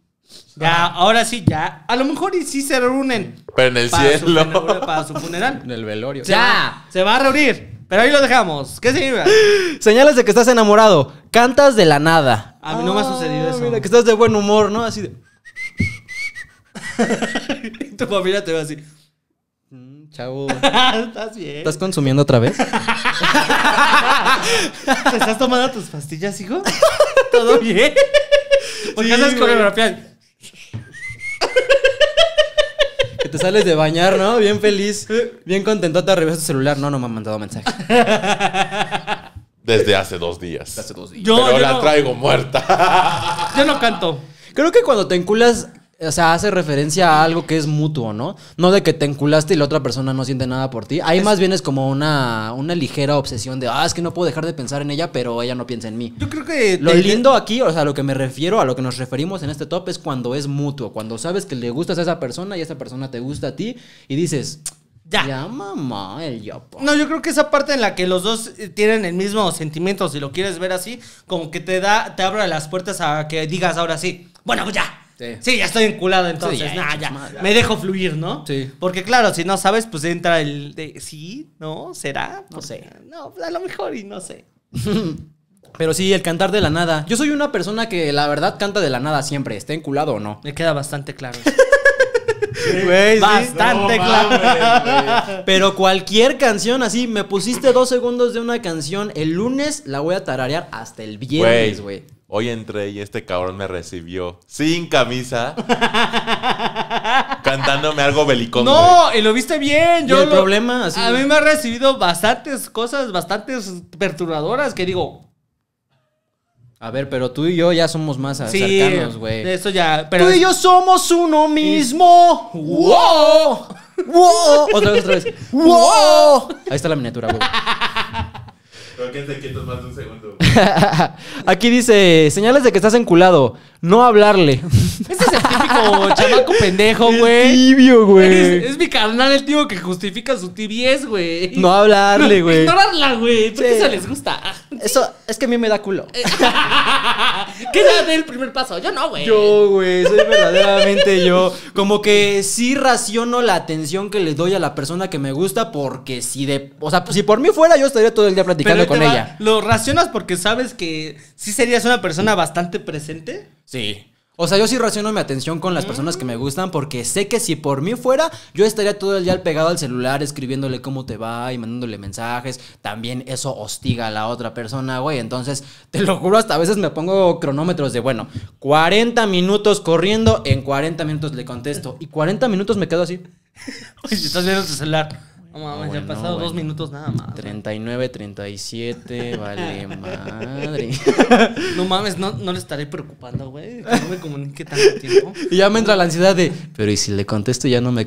Ya, ahora sí, ya. A lo mejor y sí se reúnen. Pero en el Para cielo. para su funeral. En el velorio. Se va a reunir. Pero ahí lo dejamos. ¿Qué significa? Señales de que estás enamorado. Cantas de la nada. A mí no me ha sucedido eso. Mira, que estás de buen humor, ¿no? Así de... Tu familia te ve así. Chavo, ¿Estás bien? ¿estás consumiendo otra vez? ¿Te estás tomando tus pastillas, hijo? ¿Todo bien? Porque Sí, haces güey. coreografía. Que te sales de bañar, ¿no? Bien feliz, bien contento, te revisas tu celular. No, no me han mandado mensaje. Desde hace 2 días. Yo Pero la no, traigo muerta. yo no canto. Creo que cuando te enculas, o sea, hace referencia a algo que es mutuo, ¿no? No de que te enculaste y la otra persona no siente nada por ti. Ahí más bien es como una ligera obsesión de, es que no puedo dejar de pensar en ella, pero ella no piensa en mí. Yo creo que... Lo lindo aquí, o sea, a lo que me refiero, a lo que nos referimos en este top es cuando es mutuo, cuando sabes que le gustas a esa persona y esa persona te gusta a ti y dices, Ya. Ya, mamá, el yopo. No, yo creo que esa parte en la que los dos tienen el mismo sentimiento, si lo quieres ver así, como que te abre las puertas a que digas ahora sí, bueno, pues ya. Sí, ya estoy enculado, entonces, Sí, ya, ya, madre. me dejo fluir, ¿no? Sí. Porque claro, si no sabes, pues entra el de, ¿sí? ¿No? ¿Será? No sé. No, a lo mejor y no sé. Pero sí, el cantar de la nada. Yo soy una persona que la verdad canta de la nada siempre, esté enculado o no. Me queda bastante claro. Güey, sí. Bastante No claro. mames, güey. Pero cualquier canción así, me pusiste 2 segundos de una canción, el lunes la voy a tararear hasta el viernes, güey. Hoy entré y este cabrón me recibió sin camisa, cantándome algo belicón. güey. No, y lo viste bien. ¿Y el problema? Así- A mí me ha recibido bastantes cosas, bastantes perturbadoras que digo, A ver, pero tú y yo ya somos más sí, cercanos, güey. de eso ya. Pero Tú y yo somos uno mismo. ¡Wow! ¡Wow! Otra vez. ¡Wow! Ahí está la miniatura, güey. Pero quédense quietos más de un segundo. Aquí dice, señales de que estás enculado, no hablarle. Ese es el típico chamaco pendejo, güey. Tibio, güey. Es mi carnal el tío que justifica su tibiez, güey. No hablarle, güey. Ignorarla, güey. Porque Sí. eso les gusta. Eso, es que a mí me da culo. ¿Qué da del primer paso? Yo no, güey. Yo, güey, soy verdaderamente yo. Como que sí raciono la atención que le doy a la persona que me gusta porque o sea, si por mí fuera yo estaría todo el día platicando Pero con te va- ella. ¿Lo racionas porque sabes que sí serías una persona bastante presente? Sí. O sea, yo sí raciono mi atención con las personas que me gustan porque sé que si por mí fuera, yo estaría todo el día pegado al celular escribiéndole cómo te va y mandándole mensajes. También eso hostiga a la otra persona, güey. Entonces, te lo juro, hasta a veces me pongo cronómetros de, bueno, 40 minutos corriendo, en 40 minutos le contesto. Y 40 minutos me quedo así. Oye, si estás viendo tu celular. No mames, ya bueno, han pasado bueno. 2 minutos nada más. 39, 37, vale madre. No mames, no le estaré preocupando, güey. Que no me comunique tanto tiempo. Y ya me entra la ansiedad de, pero ¿y si le contesto y ya no me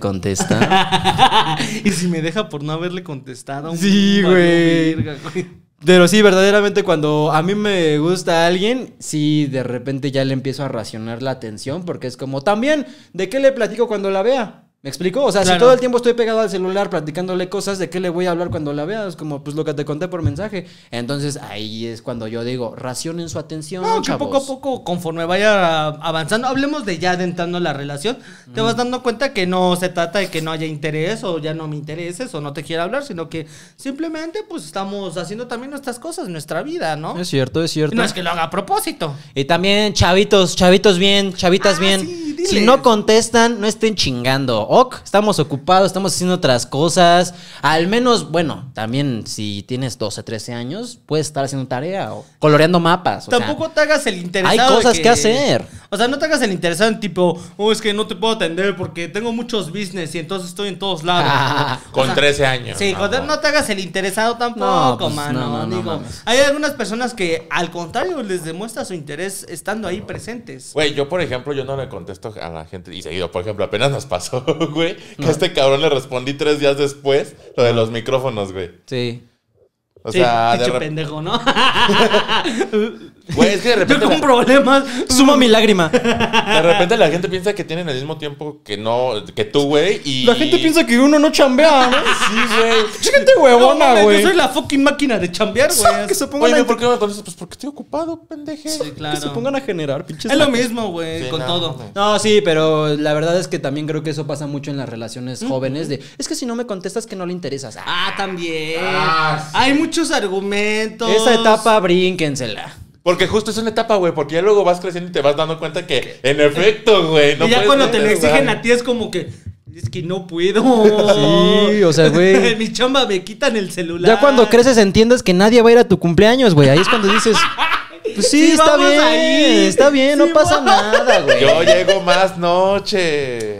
contesta? Y si me deja por no haberle contestado. Sí, valió güey. verga, güey. Pero sí, verdaderamente cuando a mí me gusta alguien, sí, de repente ya le empiezo a racionar la atención porque es como, también, ¿de qué le platico cuando la vea? ¿Me explico? O sea, Claro. si todo el tiempo estoy pegado al celular platicándole cosas, ¿de qué le voy a hablar cuando la vea? Es como, pues lo que te conté por mensaje. Entonces ahí es cuando yo digo, racionen su atención, No, que chavos. poco a poco, conforme vaya avanzando, hablemos de ya adentrando la relación, te vas dando cuenta que no se trata de que no haya interés o ya no me intereses o no te quiera hablar, sino que simplemente pues estamos haciendo también nuestras cosas, nuestra vida, ¿no? Es cierto, es cierto. Y no es que lo haga a propósito. Y también, chavitas bien, sí, diles. si no contestan, no estén chingando. Ok, estamos ocupados, estamos haciendo otras cosas. Al menos, bueno, también si tienes 12, 13 años, puedes estar haciendo tarea o coloreando mapas. Tampoco te hagas el interesado. hay de cosas que hacer. O sea, no te hagas el interesado en tipo, es que no te puedo atender porque tengo muchos business y entonces estoy en todos lados. Ah, ¿no? O Con sea, 13 años. Sí, mamón. no te hagas el interesado tampoco, No, pues, mano. no Digo, mames. hay algunas personas que al contrario les demuestra su interés estando ahí presentes. Güey, yo por ejemplo, yo no le contesto a la gente y seguido. Por ejemplo, apenas nos pasó, güey, que a este cabrón le respondí 3 días después lo de los micrófonos, güey. sí. O Sí, sea, pinche de pendejo, ¿no? Güey, es que de Yo repente, con problemas. Suma mi lágrima. de repente la gente piensa que tienen el mismo tiempo que tú, güey. Y La gente piensa que uno no chambea, ¿no? Sí, güey. Gente No, huevona, mames, güey. yo soy la fucking máquina de chambear, güey. Que se pongan Oye, a... ¿por qué no me contestas? Pues porque estoy ocupado, pendeje. Sí, que claro. se pongan a generar, pinches. Es lo máquinas. mismo, güey, Sí, con no, todo. güey. No, sí, pero la verdad es que también creo que eso pasa mucho en las relaciones jóvenes de, es que si no me contestas que no le interesas. Ah, también. Ah, sí. Hay muchos argumentos. Esa etapa brínquensela. Porque justo es una etapa, güey, porque ya luego vas creciendo y te vas dando cuenta que, en efecto, güey, no y ya puedes cuando te lo contestar. exigen a ti es como que es que no puedo. Sí, o sea, güey. En mi chamba me quitan el celular. Ya cuando creces entiendes que nadie va a ir a tu cumpleaños, güey. Ahí es cuando dices, pues sí, Sí, está vamos bien, ahí. está bien, no Sí, pasa vamos. nada, güey. Yo llego más noche.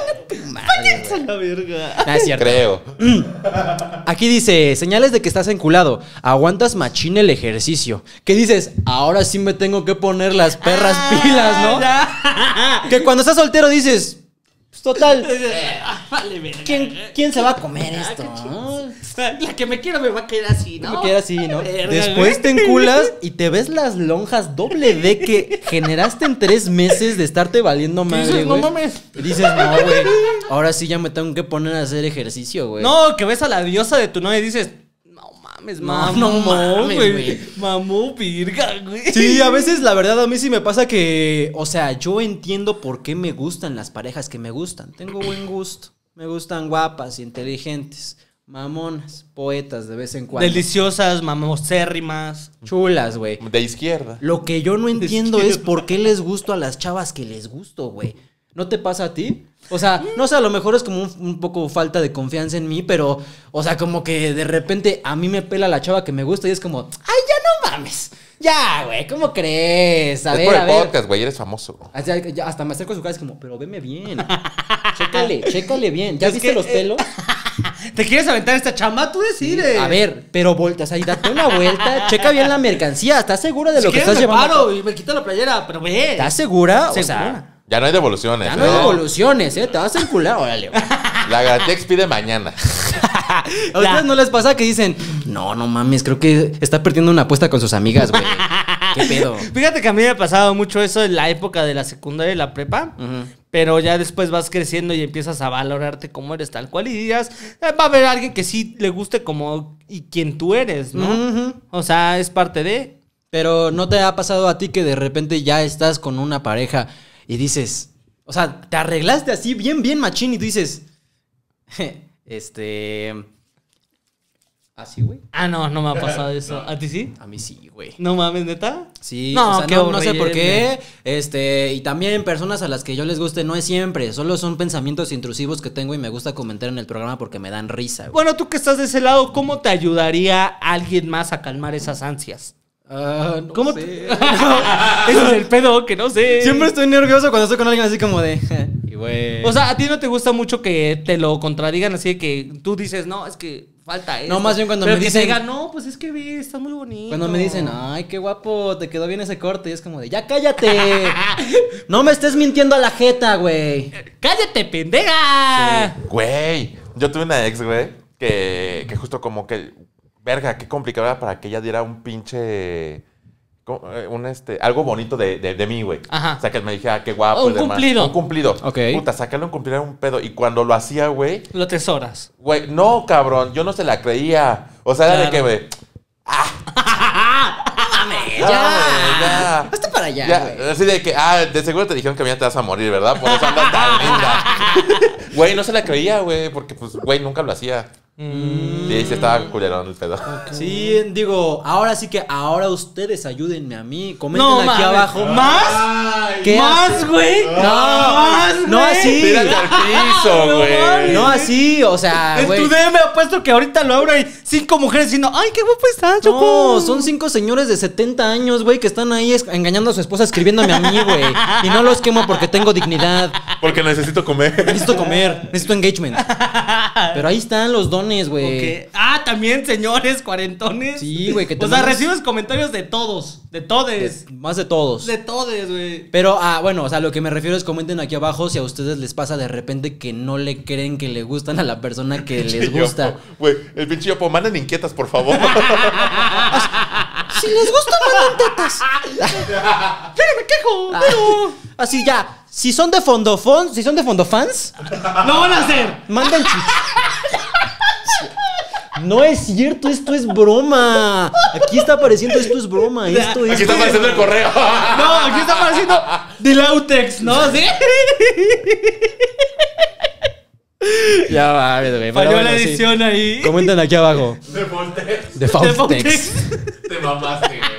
A la verga. Ah, es cierto. Creo. Aquí dice, señales de que estás enculado. Aguantas machín el ejercicio. ¿Qué dices? Ahora sí me tengo que poner las perras pilas, ¿no? Ya. Que cuando estás soltero dices, pues Total. Vale, verga. ¿Quién se va a comer esto? ¿No? La que me quiero me va a quedar así, ¿no? Me queda así, ¿no? Verga, Después güey. te enculas y te ves las lonjas doble D que generaste en 3 meses de estarte valiendo madre, dices? güey. No mames. Y dices, no, güey. Ahora sí ya me tengo que poner a hacer ejercicio, güey. No, que ves a la diosa de tu novia y dices, no mames, No mames, güey. Mamó, virga, güey. Sí, a veces la verdad a mí sí me pasa que, o sea, yo entiendo por qué me gustan las parejas que me gustan. Tengo buen gusto. Me gustan guapas, inteligentes, mamonas, poetas de vez en cuando. Deliciosas, mamosérrimas. Chulas, güey. De izquierda. Lo que yo no entiendo es por qué les gusto a las chavas que les gusto, güey. ¿No te pasa a ti? O sea, no sé, a lo mejor es como un poco falta de confianza en mí, pero, o sea, como que de repente a mí me pela la chava que me gusta y es como, ay, ya no mames. Ya, güey, ¿cómo crees? A Es ver, por el a ver. podcast, güey, eres famoso. Hasta me acerco a su cara y es como, pero veme bien. Chécale bien. ¿Ya Es viste que, los pelos? ¿Te quieres aventar esta chamba? Tú decides. A ver, pero volteas ahí, date una vuelta, checa bien la mercancía. ¿Estás segura de si lo que quieres estás me llevando? paro y me quito la playera, pero ve. ¿Estás segura? O Segura. sea, Ya no hay devoluciones. ya no hay devoluciones, Te vas a encular, órale. La Gatex pide mañana. ¿A ustedes no les pasa que dicen, no mames, creo que está perdiendo una apuesta con sus amigas, güey? ¿Qué pedo? Fíjate que a mí me ha pasado mucho eso en la época de la secundaria y la prepa. Pero ya después vas creciendo y empiezas a valorarte como eres tal cual y digas, va a haber alguien que sí le guste como y quien tú eres, ¿no? Ujú. O sea, es parte de... Pero ¿no te ha pasado a ti que de repente ya estás con una pareja y dices, o sea, te arreglaste así bien machín y tú dices, ¿así, güey? Ah, no me ha pasado eso. ¿A ti sí? A mí sí, güey. No mames, ¿neta? Sí, No, o sea, qué no sé por horrible. qué. Y también personas a las que yo les guste no es siempre. Solo son pensamientos intrusivos que tengo y me gusta comentar en el programa porque me dan risa, güey. Bueno, tú que estás de ese lado, ¿cómo te ayudaría alguien más a calmar esas ansias? No ¿Cómo sé. Ese es el pedo, que no sé. Siempre estoy nervioso cuando estoy con alguien así como de... y güey. O sea, ¿a ti no te gusta mucho que te lo contradigan así de que tú dices, no, es que falta esto? No, más bien cuando pero me que dicen- te digan, no, pues es que vi, está muy bonito. Cuando me dicen, ay, qué guapo, te quedó bien ese corte. Y es como de, ya cállate. No me estés mintiendo a la jeta, güey. ¡Cállate, pendeja! Güey, yo tuve una ex, güey, que justo como que, verga, qué complicado era para que ella diera un pinche, algo bonito de mí, güey. Ajá. O sea, que me dijera, qué guapo. Un y demás. cumplido. Un cumplido. Ok. Puta, sacarle un cumplido era un pedo. Y cuando lo hacía, güey, Lo atesoras. no, cabrón, yo no se la creía. O sea, era de Claro. que, güey, Ya. ya. Hazte para allá, Ya, güey. así de que, de seguro te dijeron que mañana te vas a morir, ¿verdad? Por eso andas tan linda. Güey, no se la creía, güey, porque, pues, güey, nunca lo hacía. Y ahí se estaba culerón el pedo. Sí, digo, ahora sí que ahora ustedes ayúdenme a mí. Comenten No, aquí mames. abajo. ¿Más? ¿Qué ¿Más, hace? güey? No así. Tírate al piso, no güey. mames. No así, o sea, En güey. tu DM apuesto que ahorita lo abro y 5 mujeres diciendo, ay, qué guapo estás, Choco. No, son 5 señores de 70 años, güey, que están ahí engañando a su esposa escribiéndome a mí, güey. Y no los quemo porque tengo dignidad. Porque necesito comer. Necesito comer, necesito engagement. Pero ahí están los dones, güey. Ok. Ah, también, señores cuarentones. Sí, güey, que te O sea, mandas- recibes comentarios de todos. De todes. Más de todos. De todes, güey. Pero, bueno, o sea, lo que me refiero es comenten aquí abajo si a ustedes les pasa de repente que no le creen que le gustan a la persona que les gusta. Yopo. Güey, el pinche yopo, manden inquietas, por favor. Si les gusta, manden tetas. Yo no me quejo, pero Así ya. Si son de fondofans, lo van a hacer. manden No es cierto, esto es broma. Aquí está apareciendo, esto es broma. Esto es. Aquí está apareciendo el correo. No, aquí está apareciendo The Lautex, ¿no? ¿Sí? Ya va, güey. pero Falló bueno, la sí. edición ahí. Comenten aquí abajo. De Voltex. De De Faustex. Faustex. Te mamaste, güey.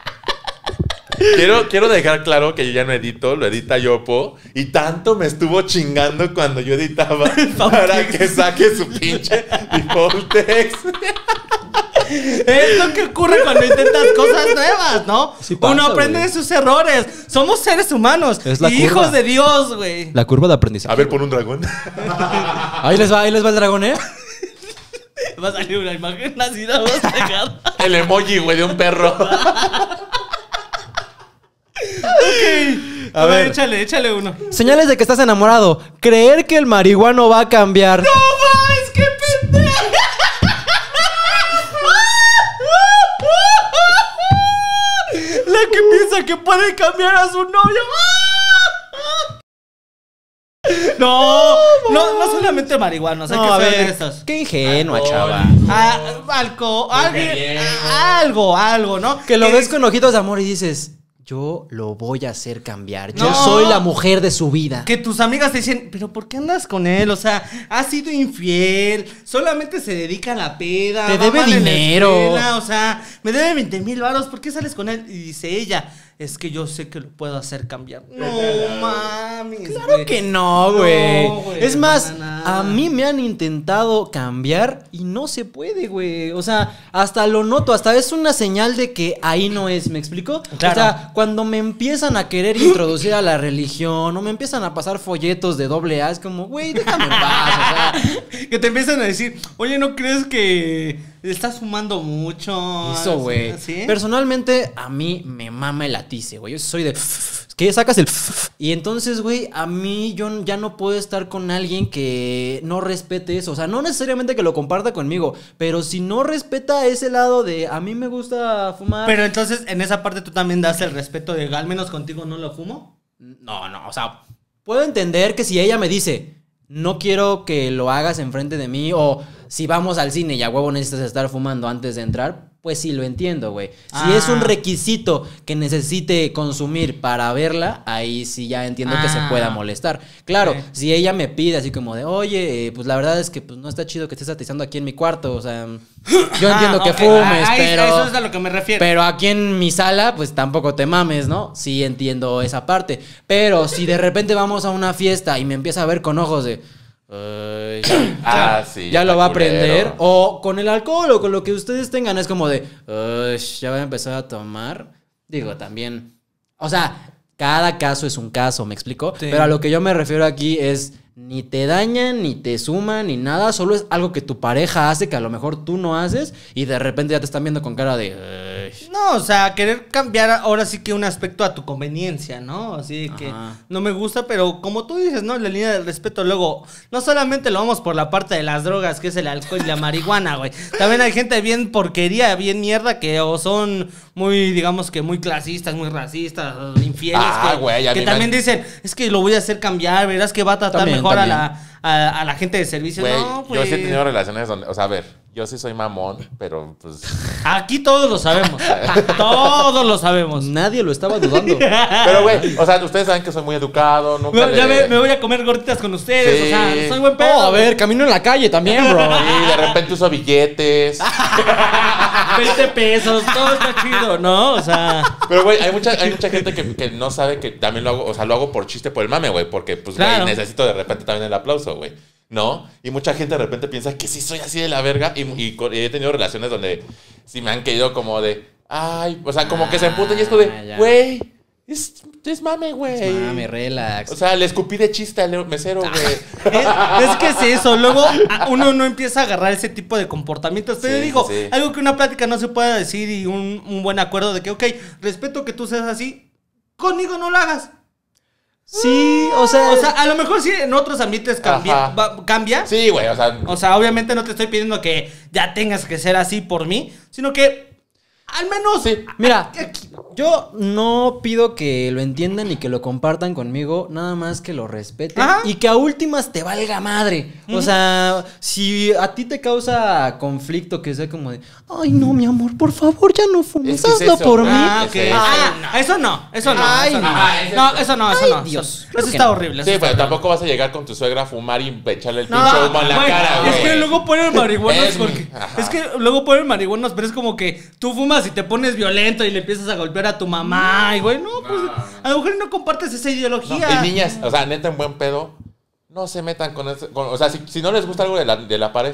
Quiero dejar claro que yo ya no edito, lo edita Yopo. Y tanto me estuvo chingando cuando yo editaba para que saque su pinche Voltex. Es lo que ocurre cuando intentas cosas nuevas, ¿no? Sí pasa, Uno aprende güey. de sus errores. Somos seres humanos. Es la y hijos curva. de Dios, güey. La curva de aprendizaje. A ver, pon un dragón. Ahí les va el dragón, ¿eh? Va a salir una imagen así, la vas a pegar. El emoji, güey, de un perro. A ver, échale uno. Señales de que estás enamorado. Creer que el marihuano va a cambiar. ¡No mames, qué pendejo! La que piensa que puede cambiar a su novio. No solamente marihuana, o sea, No, que a sean ver, estos. qué ingenua, chava. Algo, ¿no? Que lo ves con ojitos de amor y dices, yo lo voy a hacer cambiar. Yo No. soy la mujer de su vida. Que tus amigas te dicen, pero ¿por qué andas con él? O sea, has sido infiel, solamente se dedica a la peda. Te va debe mal en la dinero. escuela, o sea, me debe 20,000 varos, ¿por qué sales con él? Y dice ella, es que yo sé que lo puedo hacer cambiar. No mames. Claro güey. que no, güey. No, güey, Es más, nada. a mí me han intentado cambiar y no se puede, güey. O sea, hasta lo noto, hasta es una señal de que ahí no es, ¿me explico? Claro. O sea, cuando me empiezan a querer introducir a la religión o me empiezan a pasar folletos de AA, es como, güey, déjame en paz, o sea. Que te empiezan a decir, oye, ¿no crees que estás fumando mucho? Eso, güey. ¿Sí? Personalmente, a mí me mama el atice, güey. Yo soy de... que sacas el... Y entonces, güey, a mí yo ya no puedo estar con alguien que no respete eso. O sea, no necesariamente que lo comparta conmigo, pero si no respeta ese lado de a mí me gusta fumar... Pero entonces, en esa parte tú también das el respeto de, al menos contigo no lo fumo. No, o sea, puedo entender que si ella me dice, no quiero que lo hagas enfrente de mí, o si vamos al cine y a huevo necesitas estar fumando antes de entrar, pues sí lo entiendo, güey. Si es un requisito que necesite consumir para verla, ahí sí ya entiendo que se pueda molestar. Claro, si ella me pide así como de, oye, pues la verdad es que pues, no está chido que estés atizando aquí en mi cuarto, o sea, yo entiendo que fumes, pero... Eso es a lo que me refiero. Pero aquí en mi sala, pues tampoco te mames, ¿no? Sí entiendo esa parte. Pero si de repente vamos a una fiesta y me empieza a ver con ojos de... Sí. ya lo va a culero. aprender. O con el alcohol o con lo que ustedes tengan. Es como de, ya voy a empezar a tomar. Digo, también. O sea, cada caso es un caso, ¿me explico? Sí. Pero a lo que yo me refiero aquí es... Ni te dañan, ni te suman, ni nada. Solo es algo que tu pareja hace que a lo mejor tú no haces. Y de repente ya te están viendo con cara de... No, o sea, querer cambiar ahora sí que un aspecto a tu conveniencia, ¿no? Así que Ajá. no me gusta, pero como tú dices, ¿no? La línea del respeto, luego, no solamente lo vamos por la parte de las drogas, que es el alcohol y la marihuana, güey. También hay gente bien porquería, bien mierda, que o son muy, digamos que muy clasistas, muy racistas, o infieles, Güey, que también dicen, es que lo voy a hacer cambiar, verás que va a tratar También, mejor también. a la gente de servicio. Güey, No, yo sí he pues, tenido relaciones donde, o sea, a ver, yo sí soy mamón, pero pues... aquí todos lo sabemos. Todos lo sabemos. Nadie lo estaba dudando. Pero, güey, o sea, ustedes saben que soy muy educado, nunca Ya le... me voy a comer gorditas con ustedes, Sí. o sea, soy buen pedo. Oh, a ver, camino en la calle también, bro. Y de repente uso billetes. 20 pesos, todo está chido, ¿no? O sea, Pero, güey, hay mucha gente que no sabe que también lo hago, o sea, lo hago por chiste, por el mame, güey, porque, pues, güey, Claro. necesito de repente también el aplauso, güey, ¿no? Y mucha gente de repente piensa que sí soy así de la verga y he tenido relaciones donde sí me han querido como de, ay, o sea, como que se emputan y es como de, ya. güey, es mame, güey. Mami, relax. O sea, le escupí de chiste al mesero, güey. es que es eso. Luego uno no empieza a agarrar ese tipo de comportamientos. Pero Sí, yo digo, sí. algo que una plática no se pueda decir y un buen acuerdo de que, ok, respeto que tú seas así, conmigo no lo hagas. Sí, o sea... O sea, a lo mejor sí en otros ambientes cambia. Ajá. Cambia. Sí, güey, o sea, O sea, obviamente no te estoy pidiendo que ya tengas que ser así por mí, sino que al menos... sí. Mira, yo no pido que lo entiendan y que lo compartan conmigo, nada más que lo respeten. Ajá. Y que a últimas te valga madre. O sea, si a ti te causa conflicto que sea como de, ay, no, mi amor, por favor, ya no fumes, Es que es hazlo eso, por güey. mí. Ah, ok. Ese- Eso no. Ay, eso no. no. Eso no. Ay, Eso Dios, creo Eso que está no. horrible. eso Sí, está pero horrible. tampoco vas a llegar con tu suegra a fumar y echarle el No, pinche humo en la güey, cara, güey. es que luego ponen marihuanos Es- porque... ajá. Es que luego ponen marihuanos, pero es como que tú fumas y te pones violento y le empiezas a golpear a tu mamá y güey, no, pues a lo mejor no compartes esa No, ideología. y niñas, o sea, neta, en buen pedo, no se metan con eso. O sea, si no les gusta algo de la pareja,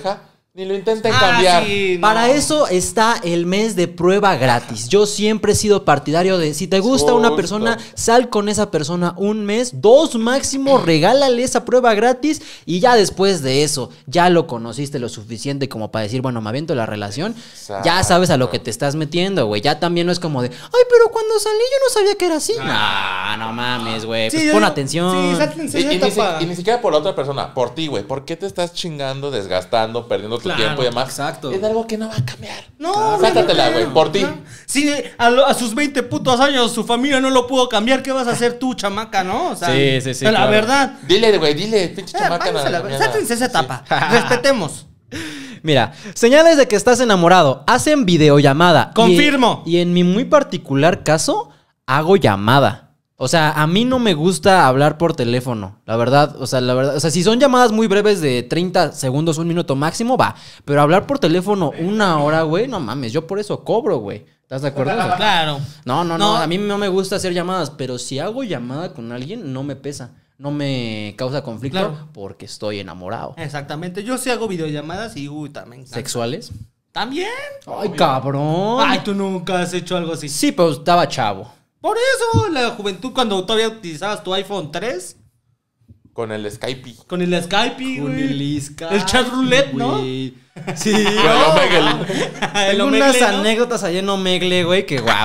Ni lo intenten cambiar. Sí, no. Para eso está el mes de prueba gratis. Yo siempre he sido partidario de si te gusta una persona, sal con esa persona un mes, 2 máximo, regálale esa prueba gratis y ya después de eso, ya lo conociste lo suficiente como para decir, bueno, me aviento la relación, ya sabes a lo que te estás metiendo, güey. Ya también no es como de, ay, pero cuando salí yo no sabía que era así. No mames, güey. Pues pon atención. Sí, sáltense esa etapa. Y ni siquiera por la otra persona, por ti, güey. ¿Por qué te estás chingando, desgastando, perdiendo tu tiempo y demás? Exacto. Es algo que no va a cambiar. No, Sácatela, güey, por ti. Si a sus 20 putos años su familia no lo pudo cambiar, ¿qué vas a hacer tú, chamaca, no? O sea, sí, la claro. verdad. Dile, güey, pinche chamaca. Sátense esa etapa. Respetemos. Mira, señales de que estás enamorado. Hacen videollamada. Confirmo. Y en mi muy particular caso, hago llamada. O sea, a mí no me gusta hablar por teléfono, la verdad. O sea, si son llamadas muy breves de 30 segundos, 1 minuto máximo, va. Pero hablar por teléfono 1 hora, güey, no mames, yo por eso cobro, güey. ¿Estás de acuerdo? O sea, Claro. No, a mí no me gusta hacer llamadas, pero si hago llamada con alguien, no me pesa. No me causa conflicto porque estoy enamorado. Exactamente. Yo sí hago videollamadas y también. ¿Sexuales? ¿También? Ay, cabrón. Ay, tú nunca has hecho algo así. Sí, pero estaba chavo. Por eso, la juventud, cuando todavía utilizabas tu iPhone 3. Con el Skype. Con el Skype, Con güey. el Skype, El chat roulette, ¿no? güey. Sí. El Tengo Omegle, unas ¿no? anécdotas allá en Omegle, güey, que guau.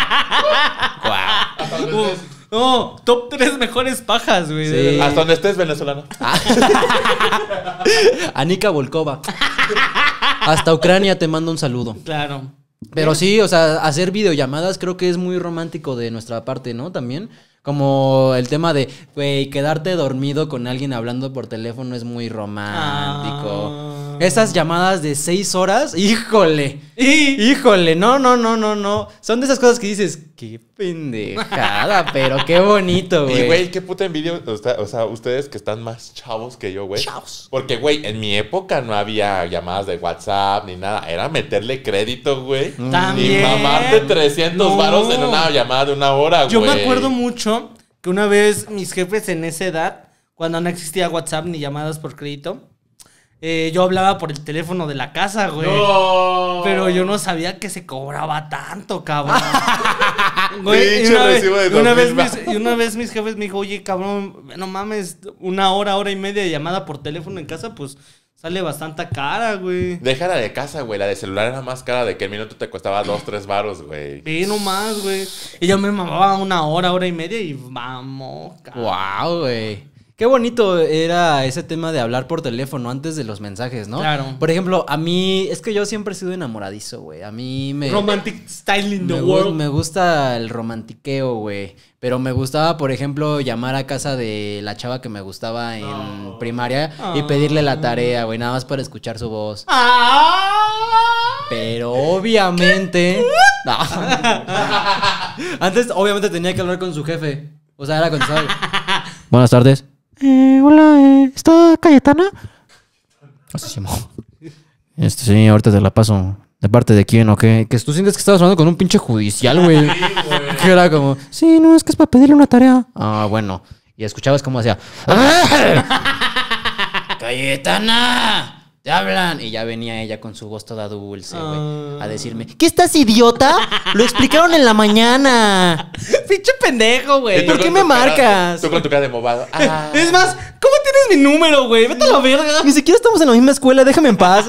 Guau. No, top 3 mejores pajas, güey. Sí. Hasta donde estés, venezolano. Anika Volkova. Hasta Ucrania te mando un saludo. Claro. Pero sí, o sea, hacer videollamadas creo que es muy romántico de nuestra parte, ¿no? También. Como el tema de, güey, quedarte dormido con alguien hablando por teléfono es muy romántico. Esas llamadas de 6 horas, híjole. Híjole, no. Son de esas cosas que dices, qué pendejada, pero qué bonito, güey. Y, güey, qué puta envidia. O sea, ustedes que están más chavos que yo, güey. Chavos. Porque, güey, en mi época no había llamadas de WhatsApp ni nada. Era meterle crédito, güey. También. Y mamarte 300 varos en una llamada de 1 hora, güey. Yo me acuerdo mucho que una vez mis jefes en esa edad, cuando no existía WhatsApp ni llamadas por crédito, yo hablaba por el teléfono de la casa, güey. No. Pero yo no sabía que se cobraba tanto, cabrón. Güey, Pinche recibo de 2000 una vez mis jefes me dijo, oye, cabrón, no mames, 1 hora, hora y media de llamada por teléfono en casa, pues sale bastante cara, güey. Deja la de casa, güey. La de celular era más cara de que el minuto te costaba 2, 3 varos, güey. Ve nomás, güey. Y yo me mamaba 1 hora, hora y media y vamos, cabrón. Wow, güey. Qué bonito era ese tema de hablar por teléfono antes de los mensajes, ¿no? Claro. Por ejemplo, a mí, es que yo siempre he sido enamoradizo, güey. A mí me... Romantic style in the me, world. me gusta el romantiqueo, güey. Pero me gustaba, por ejemplo, llamar a casa de la chava que me gustaba en primaria y pedirle la tarea, güey, nada más para escuchar su voz. Pero obviamente... No. Antes, obviamente, tenía que hablar con su jefe. O sea, era contestar. Buenas tardes. Hola, ¿está Cayetana? Así se llamó. Sí, ahorita te la paso. ¿De parte de quién o qué? Que tú sientes que estabas hablando con un pinche judicial, güey. Que era como, sí, no, es que es para pedirle una tarea. Ah, bueno. Y escuchabas cómo hacía. ¡Cayetana! ¡Te hablan! Y ya venía ella con su voz toda dulce, güey, a decirme, ¿qué estás, idiota? Lo explicaron en la mañana. Pinche pendejo, güey. ¿Por qué me marcas? Tú con tu cara de movado. Ah. Es más, ¿cómo tienes mi número, güey? Vete a la verga. Ni siquiera estamos en la misma escuela, déjame en paz.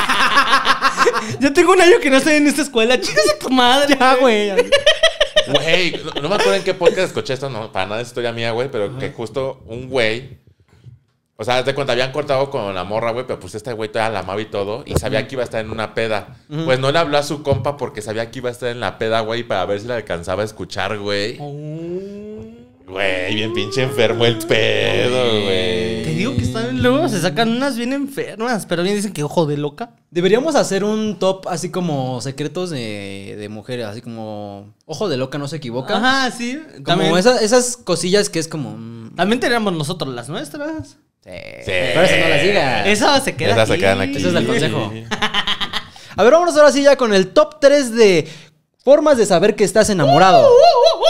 Ya tengo 1 año que no estoy en esta escuela. Chingas a tu madre. Ya, güey. Güey, no me acuerdo en qué podcast escuché esto, no, para nada es historia mía, güey, pero que justo un güey, o sea, de cuenta, habían cortado con la morra, güey, pero pues este güey todavía la amaba y todo, y sabía que iba a estar en una peda. Pues no le habló a su compa porque sabía que iba a estar en la peda, güey, para ver si la alcanzaba a escuchar, güey. Güey, bien pinche enfermo el pedo, güey. Te digo que están luego, se sacan unas bien enfermas, pero bien dicen que ojo de loca. Deberíamos hacer un top así como secretos de mujeres, así como ojo de loca no se equivoca. Ajá, sí. Como También, esas cosillas que es como... también tenemos nosotros las nuestras. Sí. Pero eso no las digas. Esa se queda Esas se aquí. quedan aquí. Eso es del consejo. A ver, vámonos ahora sí ya con el top 3 de formas de saber que estás enamorado.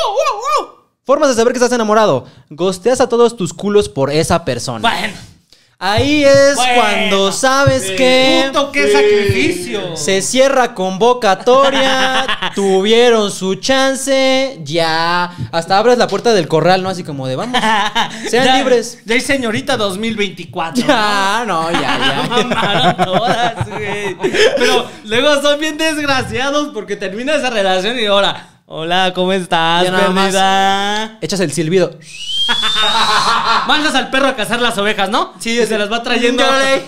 Formas de saber que estás enamorado. Gosteas a todos tus culos por esa persona. Bueno. Ahí es Bueno, cuando sabes que Puto, qué sacrificio. se cierra convocatoria, tuvieron su chance, ya. Hasta abres la puerta del corral, ¿no? Así como de vamos, sean Ya- libres. Ya hay señorita 2024. Ya, no, ya. Mamaron todas, güey. Pero luego son bien desgraciados porque termina esa relación y ahora, hola, ¿cómo estás, Ya nada más. perdida? Echas el silbido. Mandas al perro a cazar las ovejas, ¿no? Sí, se las va trayendo. Llórale.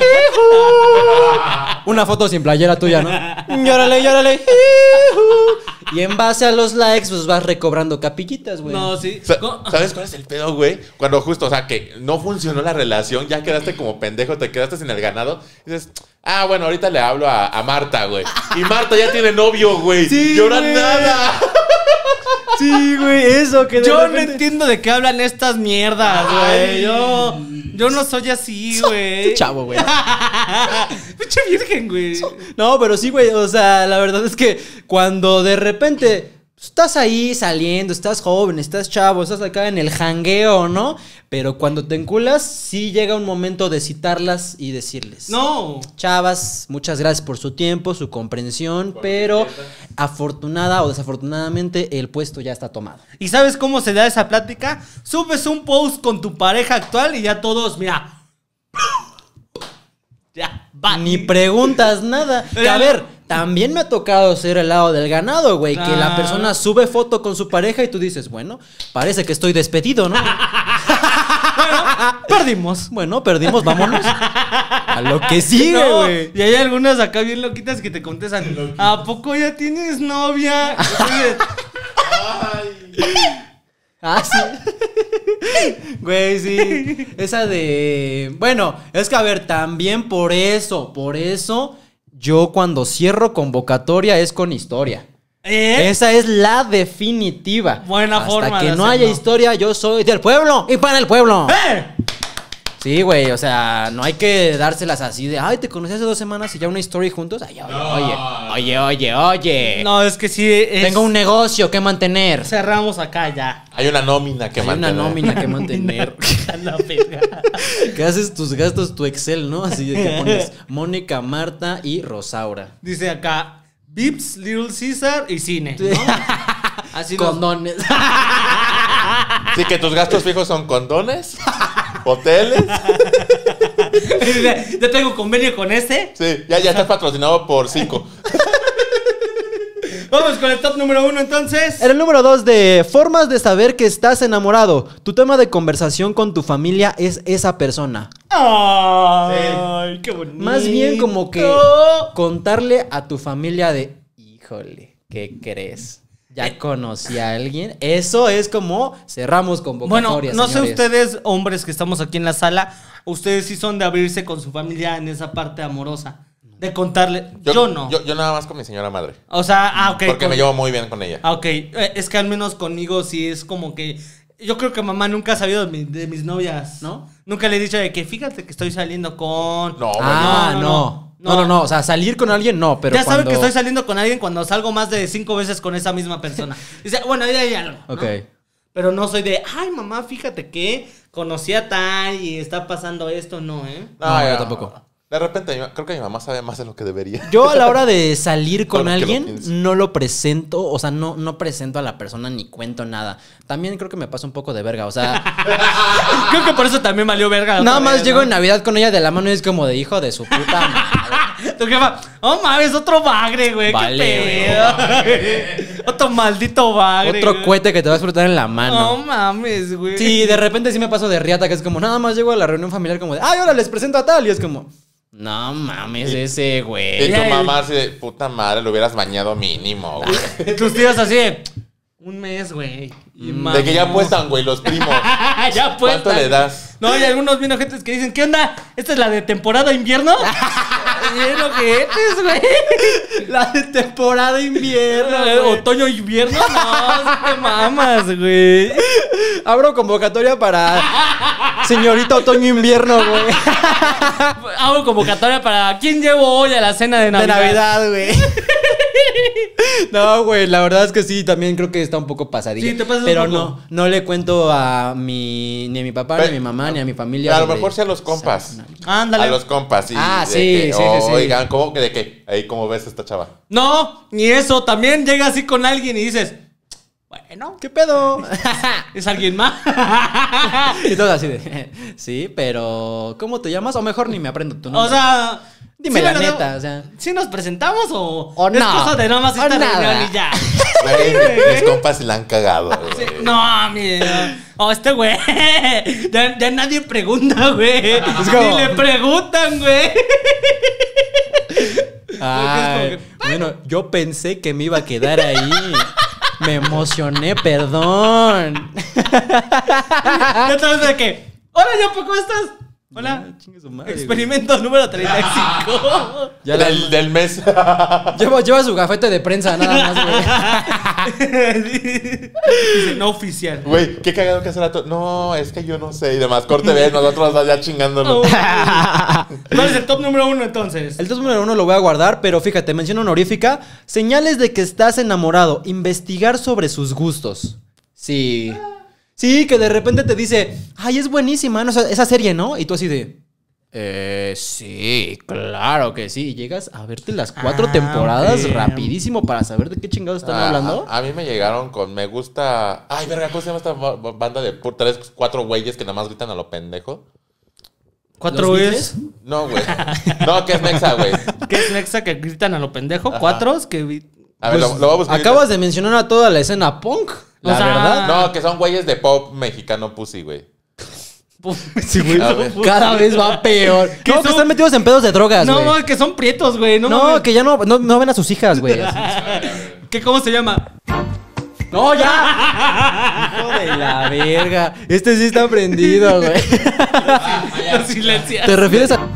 Una foto sin playera tuya, ¿no? Llórale. Y en base a los likes, pues vas recobrando capillitas, güey. No, sí. ¿Sabes cuál es el pedo, güey? Cuando justo, o sea, que no funcionó la relación, ya quedaste como pendejo, te quedaste sin el ganado. Y dices, bueno, ahorita le hablo a Marta, güey. Y Marta ya tiene novio, güey. Sí, Llora güey. nada. Sí, güey, eso que de Yo no repente- entiendo de qué hablan estas mierdas, güey. Yo no soy así, güey. Chavo, güey. Pinche virgen, güey. No, pero sí, güey, o sea, la verdad es que cuando de repente estás ahí saliendo, estás joven, estás chavo, estás acá en el jangueo, ¿no? Pero cuando te enculas, sí llega un momento de citarlas y decirles: No. chavas, muchas gracias por su tiempo, su comprensión, pero afortunada o desafortunadamente el puesto ya está tomado. ¿Y sabes cómo se da esa plática? Subes un post con tu pareja actual y ya todos, mira. Ya, va. Ni preguntas nada. Que, a ver, también me ha tocado ser el lado del ganado, güey. Que la persona sube foto con su pareja y tú dices, bueno, parece que estoy despedido, ¿no? Perdimos. Bueno, perdimos, vámonos. A lo que sigue, No, güey. y hay algunas acá bien loquitas que te contestan, ¿a poco ya tienes novia? Entonces, Ah, sí. Güey, sí. Esa de... Bueno, es que a ver, también por eso, yo cuando cierro convocatoria es con historia. Esa es la definitiva. Buena forma Hasta que de no hacerlo. haya historia, yo soy del pueblo y para el pueblo. ¡Eh! Sí, güey, o sea, no hay que dárselas así de, ay, te conocí hace 2 semanas y ya una story juntos. Ay, oye. No, es que sí. Tengo un negocio que mantener. Cerramos acá ya. Hay una nómina que Hay una mantener. nómina que mantener. La verga. Que haces tus gastos, tu Excel, ¿no? Así de que pones Mónica, Marta y Rosaura. Dice acá, Vips, Little Caesar y cine. ¿no? Así nos- Condones. Sí, que tus gastos fijos son condones, hoteles. Ya tengo convenio con este. Sí, ya estás patrocinado por 5. Vamos con el top número 1 entonces. En el número 2 de formas de saber que estás enamorado. Tu tema de conversación con tu familia es esa persona. Ay, qué bonito. Más bien como que contarle a tu familia de, híjole, ¿qué crees? ¿Ya conocí a alguien? Eso es como cerramos Bueno, convocatoria, no sé señores. ustedes, hombres que estamos aquí en la sala, ustedes sí son de abrirse con su familia en esa parte amorosa. De contarle. Yo no. Yo nada más con mi señora madre. O sea, ok. Porque me llevo muy bien con ella. Ok, es que al menos conmigo sí es como que... Yo creo que mamá nunca ha sabido de mis novias, ¿no? Nunca le he dicho de que fíjate que estoy saliendo con... No, Ah, no. no. O sea, salir con alguien no, pero ya sabe cuando... que estoy saliendo con alguien cuando salgo más de 5 veces con esa misma persona. Dice, bueno, ya hay algo, ¿no? Ok. Pero no soy de, ay, mamá, fíjate que conocí a tal y está pasando esto, no, ¿eh? No, yo tampoco. De repente, creo que mi mamá sabe más de lo que debería. Yo a la hora de salir con Ahora que lo alguien pienso. no lo presento, o sea, no presento a la persona ni cuento nada. También creo que me pasa un poco de verga, o sea, Creo que por eso también valió verga. nada otra más vez, llego ¿no? en Navidad con ella de la mano y es como de hijo de su puta madre. Tu jefa, oh mames, otro bagre, güey. Vale, Qué pedo. Otro maldito bagre. Otro güey. cohete que te va a explotar en la No mano. mames, güey. Sí, de repente sí me paso de riata, que es como nada más llego a la reunión familiar como de, ay, ahora les presento a tal, y es como, no mames, ese Y güey. tu mamá así de puta madre, lo hubieras bañado mínimo, güey. Y tus tíos así de, un mes, güey. Y De que ya mamó. apuestan, güey, los primos. Ya apuestan. ¿Cuánto le das? No, hay algunos bien ojetes que dicen, ¿qué onda? ¿Esta es la de temporada invierno? Bien ojetes, güey. La de temporada invierno. güey. Otoño invierno, no, te mamas, güey. Abro convocatoria para señorita otoño invierno, güey. Hago convocatoria para ¿quién llevo hoy a la cena de De Navidad? Navidad, güey. No, güey, la verdad es que sí, también creo que está un poco pasadilla. Sí, te pasas pero un poco. no le cuento ni a mi papá, ni a mi mamá, ni a mi familia. A lo sobre- mejor sí a los compas. Ándale. A los compas, sí. Ah, de sí, que, sí. Oigan, ¿cómo que de qué? Ahí, ¿cómo ves a esta chava? No, ni eso. También llega así con alguien y dices, bueno, ¿Qué pedo? ¿es alguien más? Y todo así de, sí, pero ¿cómo te llamas? O mejor ni me aprendo tu nombre. O sea... Dime ¿sí la nos- neta, o sea. ¿Sí nos presentamos o O es no. cosa de nada más O esta nada. reunión y ya? Güey, mis compas se la han cagado, Sí, güey. no, mire. Oh, este güey. Ya nadie pregunta, güey. como- Ni le preguntan, güey. Ay, bueno, yo pensé que me iba a quedar ahí. Me emocioné, perdón. Ya sabes de qué. Hola, Yopo, ¿cómo estás? Hola. Chingue su madre, Experimento número 35. Ya la- Del mes. lleva su gafete de prensa nada más, güey. Dice, no oficial. Güey, qué cagado que hace rato. No, es que yo no sé. Y demás, corte, ves, nosotros ya chingándolo. ¿Cuál es el top número 1 entonces? El top número 1 lo voy a guardar, pero fíjate, mención honorífica. Señales de que estás enamorado. Investigar sobre sus gustos. Sí. Sí, que de repente te dice, ay, es buenísima, ¿no? Esa serie, ¿no? Y tú así de, sí, claro que sí. Y llegas a verte las 4 Ah, temporadas ok. rapidísimo para saber de qué chingados están hablando. A mí me llegaron con me gusta. Ay, verga, ¿cómo se llama esta banda de 3, 4 güeyes que nada más gritan a lo pendejo? 4 ¿Los güeyes. No, güey. No, que es Mexa, güey. ¿Qué es Nexa que gritan a lo pendejo? 4 que... A ver, Pues, lo voy a buscar. acabas de mencionar a toda la escena punk, la O sea, verdad. No, que son güeyes de pop mexicano pussy, güey. Sí, güey. A ver. Cada vez va peor. ¿Qué No, que son? están metidos en pedos de drogas, güey. No, que son prietos, güey. No, No, mames. que ya no ven a sus hijas, güey. así. ¿Qué, ¿Cómo se llama? ¡No, ya! Hijo de la verga. Este sí está prendido, güey. Los silencias. ¿Te refieres a...?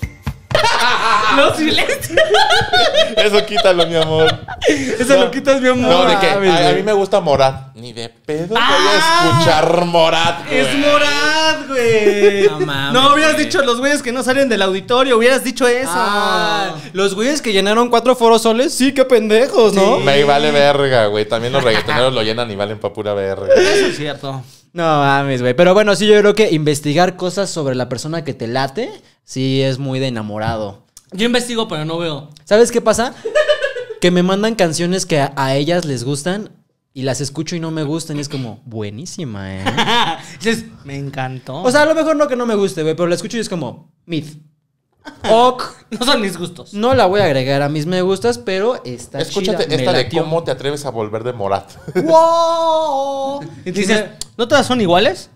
Los silencias. Eso quítalo, mi amor. Ese lo quitas, mi amor. No, de que mames, a güey. mí me gusta Morat. Ni de pedo voy Ah, a escuchar Morat, güey. Es Morad, güey. No mames, No hubieras güey. dicho los güeyes que no salen del auditorio. Hubieras dicho eso. Ah, los güeyes que llenaron 4 foros soles, sí, qué pendejos, ¿no? Sí. Me vale verga, güey. También los reggaetoneros lo llenan y valen pa' pura verga. Eso es cierto. No mames, güey. Pero bueno, sí, yo creo que investigar cosas sobre la persona que te late, sí es muy de enamorado. Yo investigo, pero no veo. ¿Sabes qué pasa? Que me mandan canciones que a ellas les gustan y las escucho y no me gustan y es como, buenísima, ¿eh? Dices, me encantó. O sea, a lo mejor no que no me guste, güey, pero la escucho y es como, mid. Ok, no son mis gustos. no la voy a agregar a mis me gustas, pero está Escúchate chida, me esta de latió. cómo te atreves a volver de Morat. ¡Wow! Y dices, ¿no todas son iguales?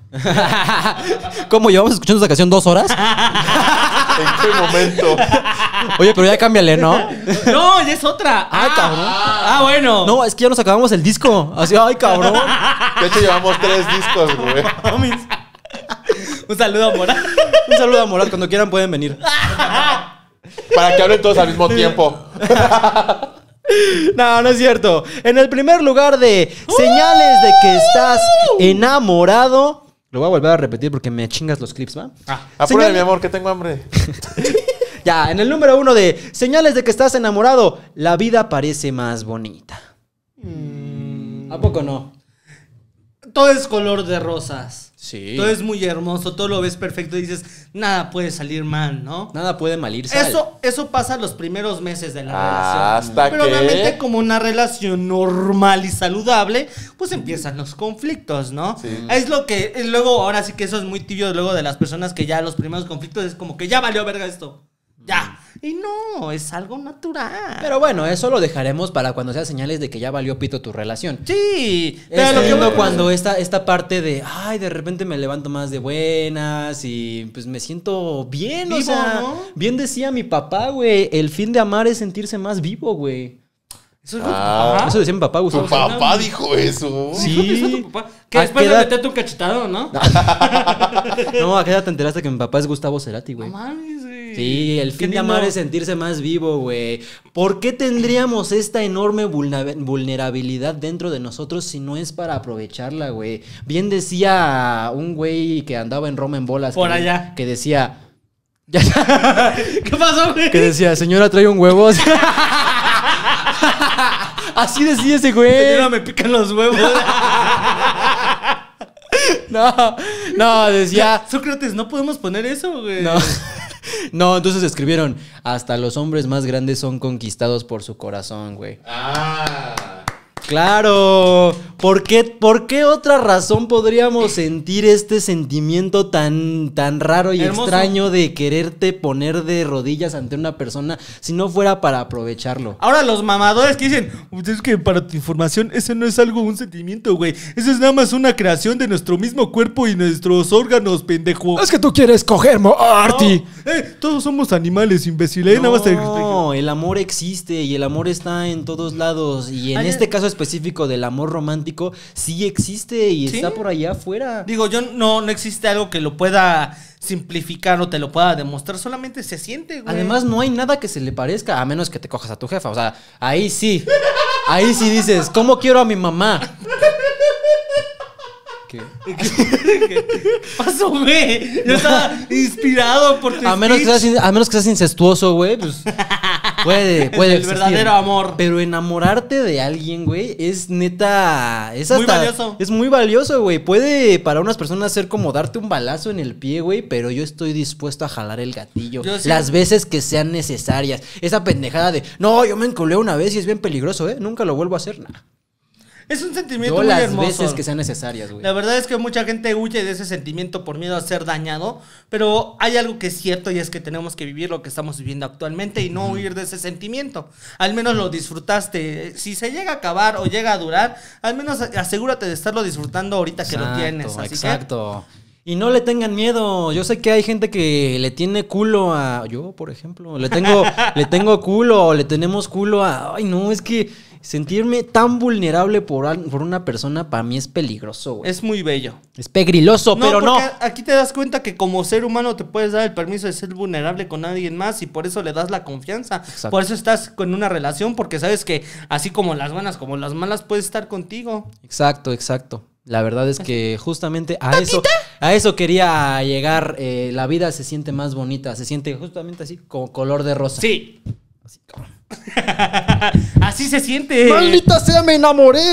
¿Cómo llevamos escuchando esta canción 2 horas? ¿En qué momento? Oye, pero ya cámbiale, ¿no? No, ya es otra. Ay, cabrón. Ah, bueno. No, es que ya nos acabamos el disco. Así, ay, cabrón. De hecho, llevamos 3 discos, güey. Un saludo a Morad. Un saludo a Morat, cuando quieran pueden venir. Para que hablen todos al mismo tiempo. No, no es cierto. En el primer lugar de señales de que estás enamorado. Lo voy a volver a repetir porque me chingas los clips, ¿va? Apúrale, Señal- mi amor, que tengo hambre. Ya, en el número 1 de señales de que estás enamorado, la vida parece más bonita. ¿A poco no? Todo es color de rosas. Sí. Todo es muy hermoso, todo lo ves perfecto y dices, nada puede salir mal, ¿no? Nada puede mal irse. Eso pasa los primeros meses de la relación. Hasta Pero que... obviamente como una relación normal y saludable, pues empiezan los conflictos, ¿no? Sí. Es lo que, y luego ahora sí que eso es muy tibio luego de las personas que ya los primeros conflictos es como que ya valió verga esto. Ya. Y no, es algo natural. Pero bueno, eso lo dejaremos para cuando sean señales de que ya valió pito tu relación. sí. Es Pero lo que lindo voy- cuando esta parte de, ay, de repente me levanto más de buenas y pues me siento bien, o Vivo, sea, ¿no? bien decía mi papá, güey, el fin de amar es sentirse más vivo, güey. Eso es Ah. Eso decía mi papá, Tu Gustavo. papá dijo eso. Sí. Que ¿A después qué de edad? meterte un cachetado, ¿no? No, ¿a qué edad te enteraste que mi papá es Gustavo Cerati, güey? No mames, güey. Sí, el Qué fin de lindo. amar es sentirse más vivo, güey. ¿Por qué tendríamos esta enorme vulnerabilidad dentro de nosotros si no es para aprovecharla, güey? Bien decía un güey que andaba en Roma en bolas. Por que, allá. Que decía... ¿Qué pasó, güey? Que decía, señora, trae un huevo. Así decía ese Ya güey. me pican los huevos. No, decía... Sócrates, no podemos poner eso, güey. No. No, entonces escribieron, hasta los hombres más grandes son conquistados por su corazón, güey. Ah. Claro, ¿por qué otra razón podríamos sentir este sentimiento tan raro y Hermoso. extraño de quererte poner de rodillas ante una persona si no fuera para aprovecharlo? Ahora los mamadores que dicen, es que para tu información, eso no es algo, un sentimiento, güey. Eso es nada más una creación de nuestro mismo cuerpo y nuestros órganos, pendejo. Es que tú quieres cogerme, Arti. No, todos somos animales, imbécil. Nada más te explico. No, el amor existe y el amor está en todos lados. Y en Ay, este caso específico del amor romántico, sí existe y ¿sí? está por allá afuera. Digo, yo no existe algo que lo pueda simplificar o te lo pueda demostrar, solamente se siente, güey. Además, no hay nada que se le parezca, a menos que te cojas a tu jefa. O sea, ahí sí. Ahí sí dices, ¿cómo quiero a mi mamá? ¿Qué? ¿Qué pasó, güey? Yo estaba inspirado por tu A menos que seas incestuoso, güey, pues puede El existir. verdadero amor. Pero enamorarte de alguien, güey, es neta, es Muy hasta valioso. es muy valioso, güey. Puede para unas personas ser como darte un balazo en el pie, güey, pero yo estoy dispuesto a jalar el gatillo Yo sí. las veces que sean necesarias. Esa pendejada de, no, yo me enculé una vez y es bien peligroso, nunca lo vuelvo a hacer, nada. Es un sentimiento Yo muy las hermoso. veces que sean necesarias, güey. La verdad es que mucha gente huye de ese sentimiento por miedo a ser dañado, pero hay algo que es cierto y es que tenemos que vivir lo que estamos viviendo actualmente y no huir de ese sentimiento. Al menos lo disfrutaste. Si se llega a acabar o llega a durar, al menos asegúrate de estarlo disfrutando ahorita que lo tienes. Así Exacto. Y no le tengan miedo. Yo sé que hay gente que le tiene culo a... Yo, por ejemplo, le tengo culo o le tenemos culo a... Ay, no, es que sentirme tan vulnerable por una persona para mí es peligroso, güey. es muy bello. Es pegriloso, pero no. porque aquí te das cuenta que como ser humano te puedes dar el permiso de ser vulnerable con alguien más y por eso le das la confianza. Exacto. Por eso estás con una relación, porque sabes que así como las buenas como las malas puede estar contigo. Exacto. La verdad es que justamente a eso quería llegar. La vida se siente más bonita, se siente justamente así, como color de rosa. Sí. Así como... Así se siente. ¡Maldita sea, me enamoré!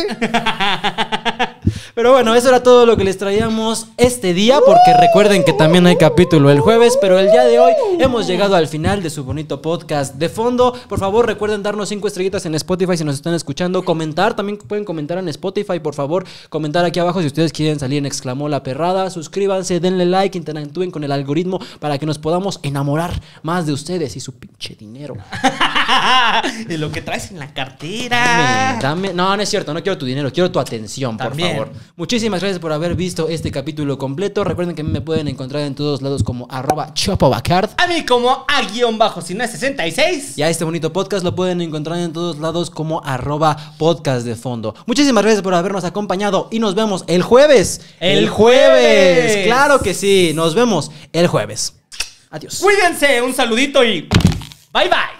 Pero bueno, eso era todo lo que les traíamos este día, porque recuerden que también hay capítulo el jueves, pero el día de hoy hemos llegado al final de su bonito podcast de fondo. Por favor, recuerden darnos 5 estrellitas en Spotify si nos están escuchando, comentar, también pueden comentar en Spotify, por favor, comentar aquí abajo si ustedes quieren salir en Exclamó la Perrada, suscríbanse, denle like, interactúen con el algoritmo para que nos podamos enamorar más de ustedes y su pinche dinero. Y lo que traes en la cartera. Dame. No es cierto, no quiero tu dinero, quiero tu atención, También. por favor. Muchísimas gracias por haber visto este capítulo completo. Recuerden que a mí me pueden encontrar en todos lados como @chopobacard. A mí como _66. Y a este bonito podcast lo pueden encontrar en todos lados como @podcast de fondo. Muchísimas gracias por habernos acompañado y nos vemos el jueves. ¡El jueves! Claro que sí, nos vemos el jueves. Adiós. Cuídense, un saludito y bye bye.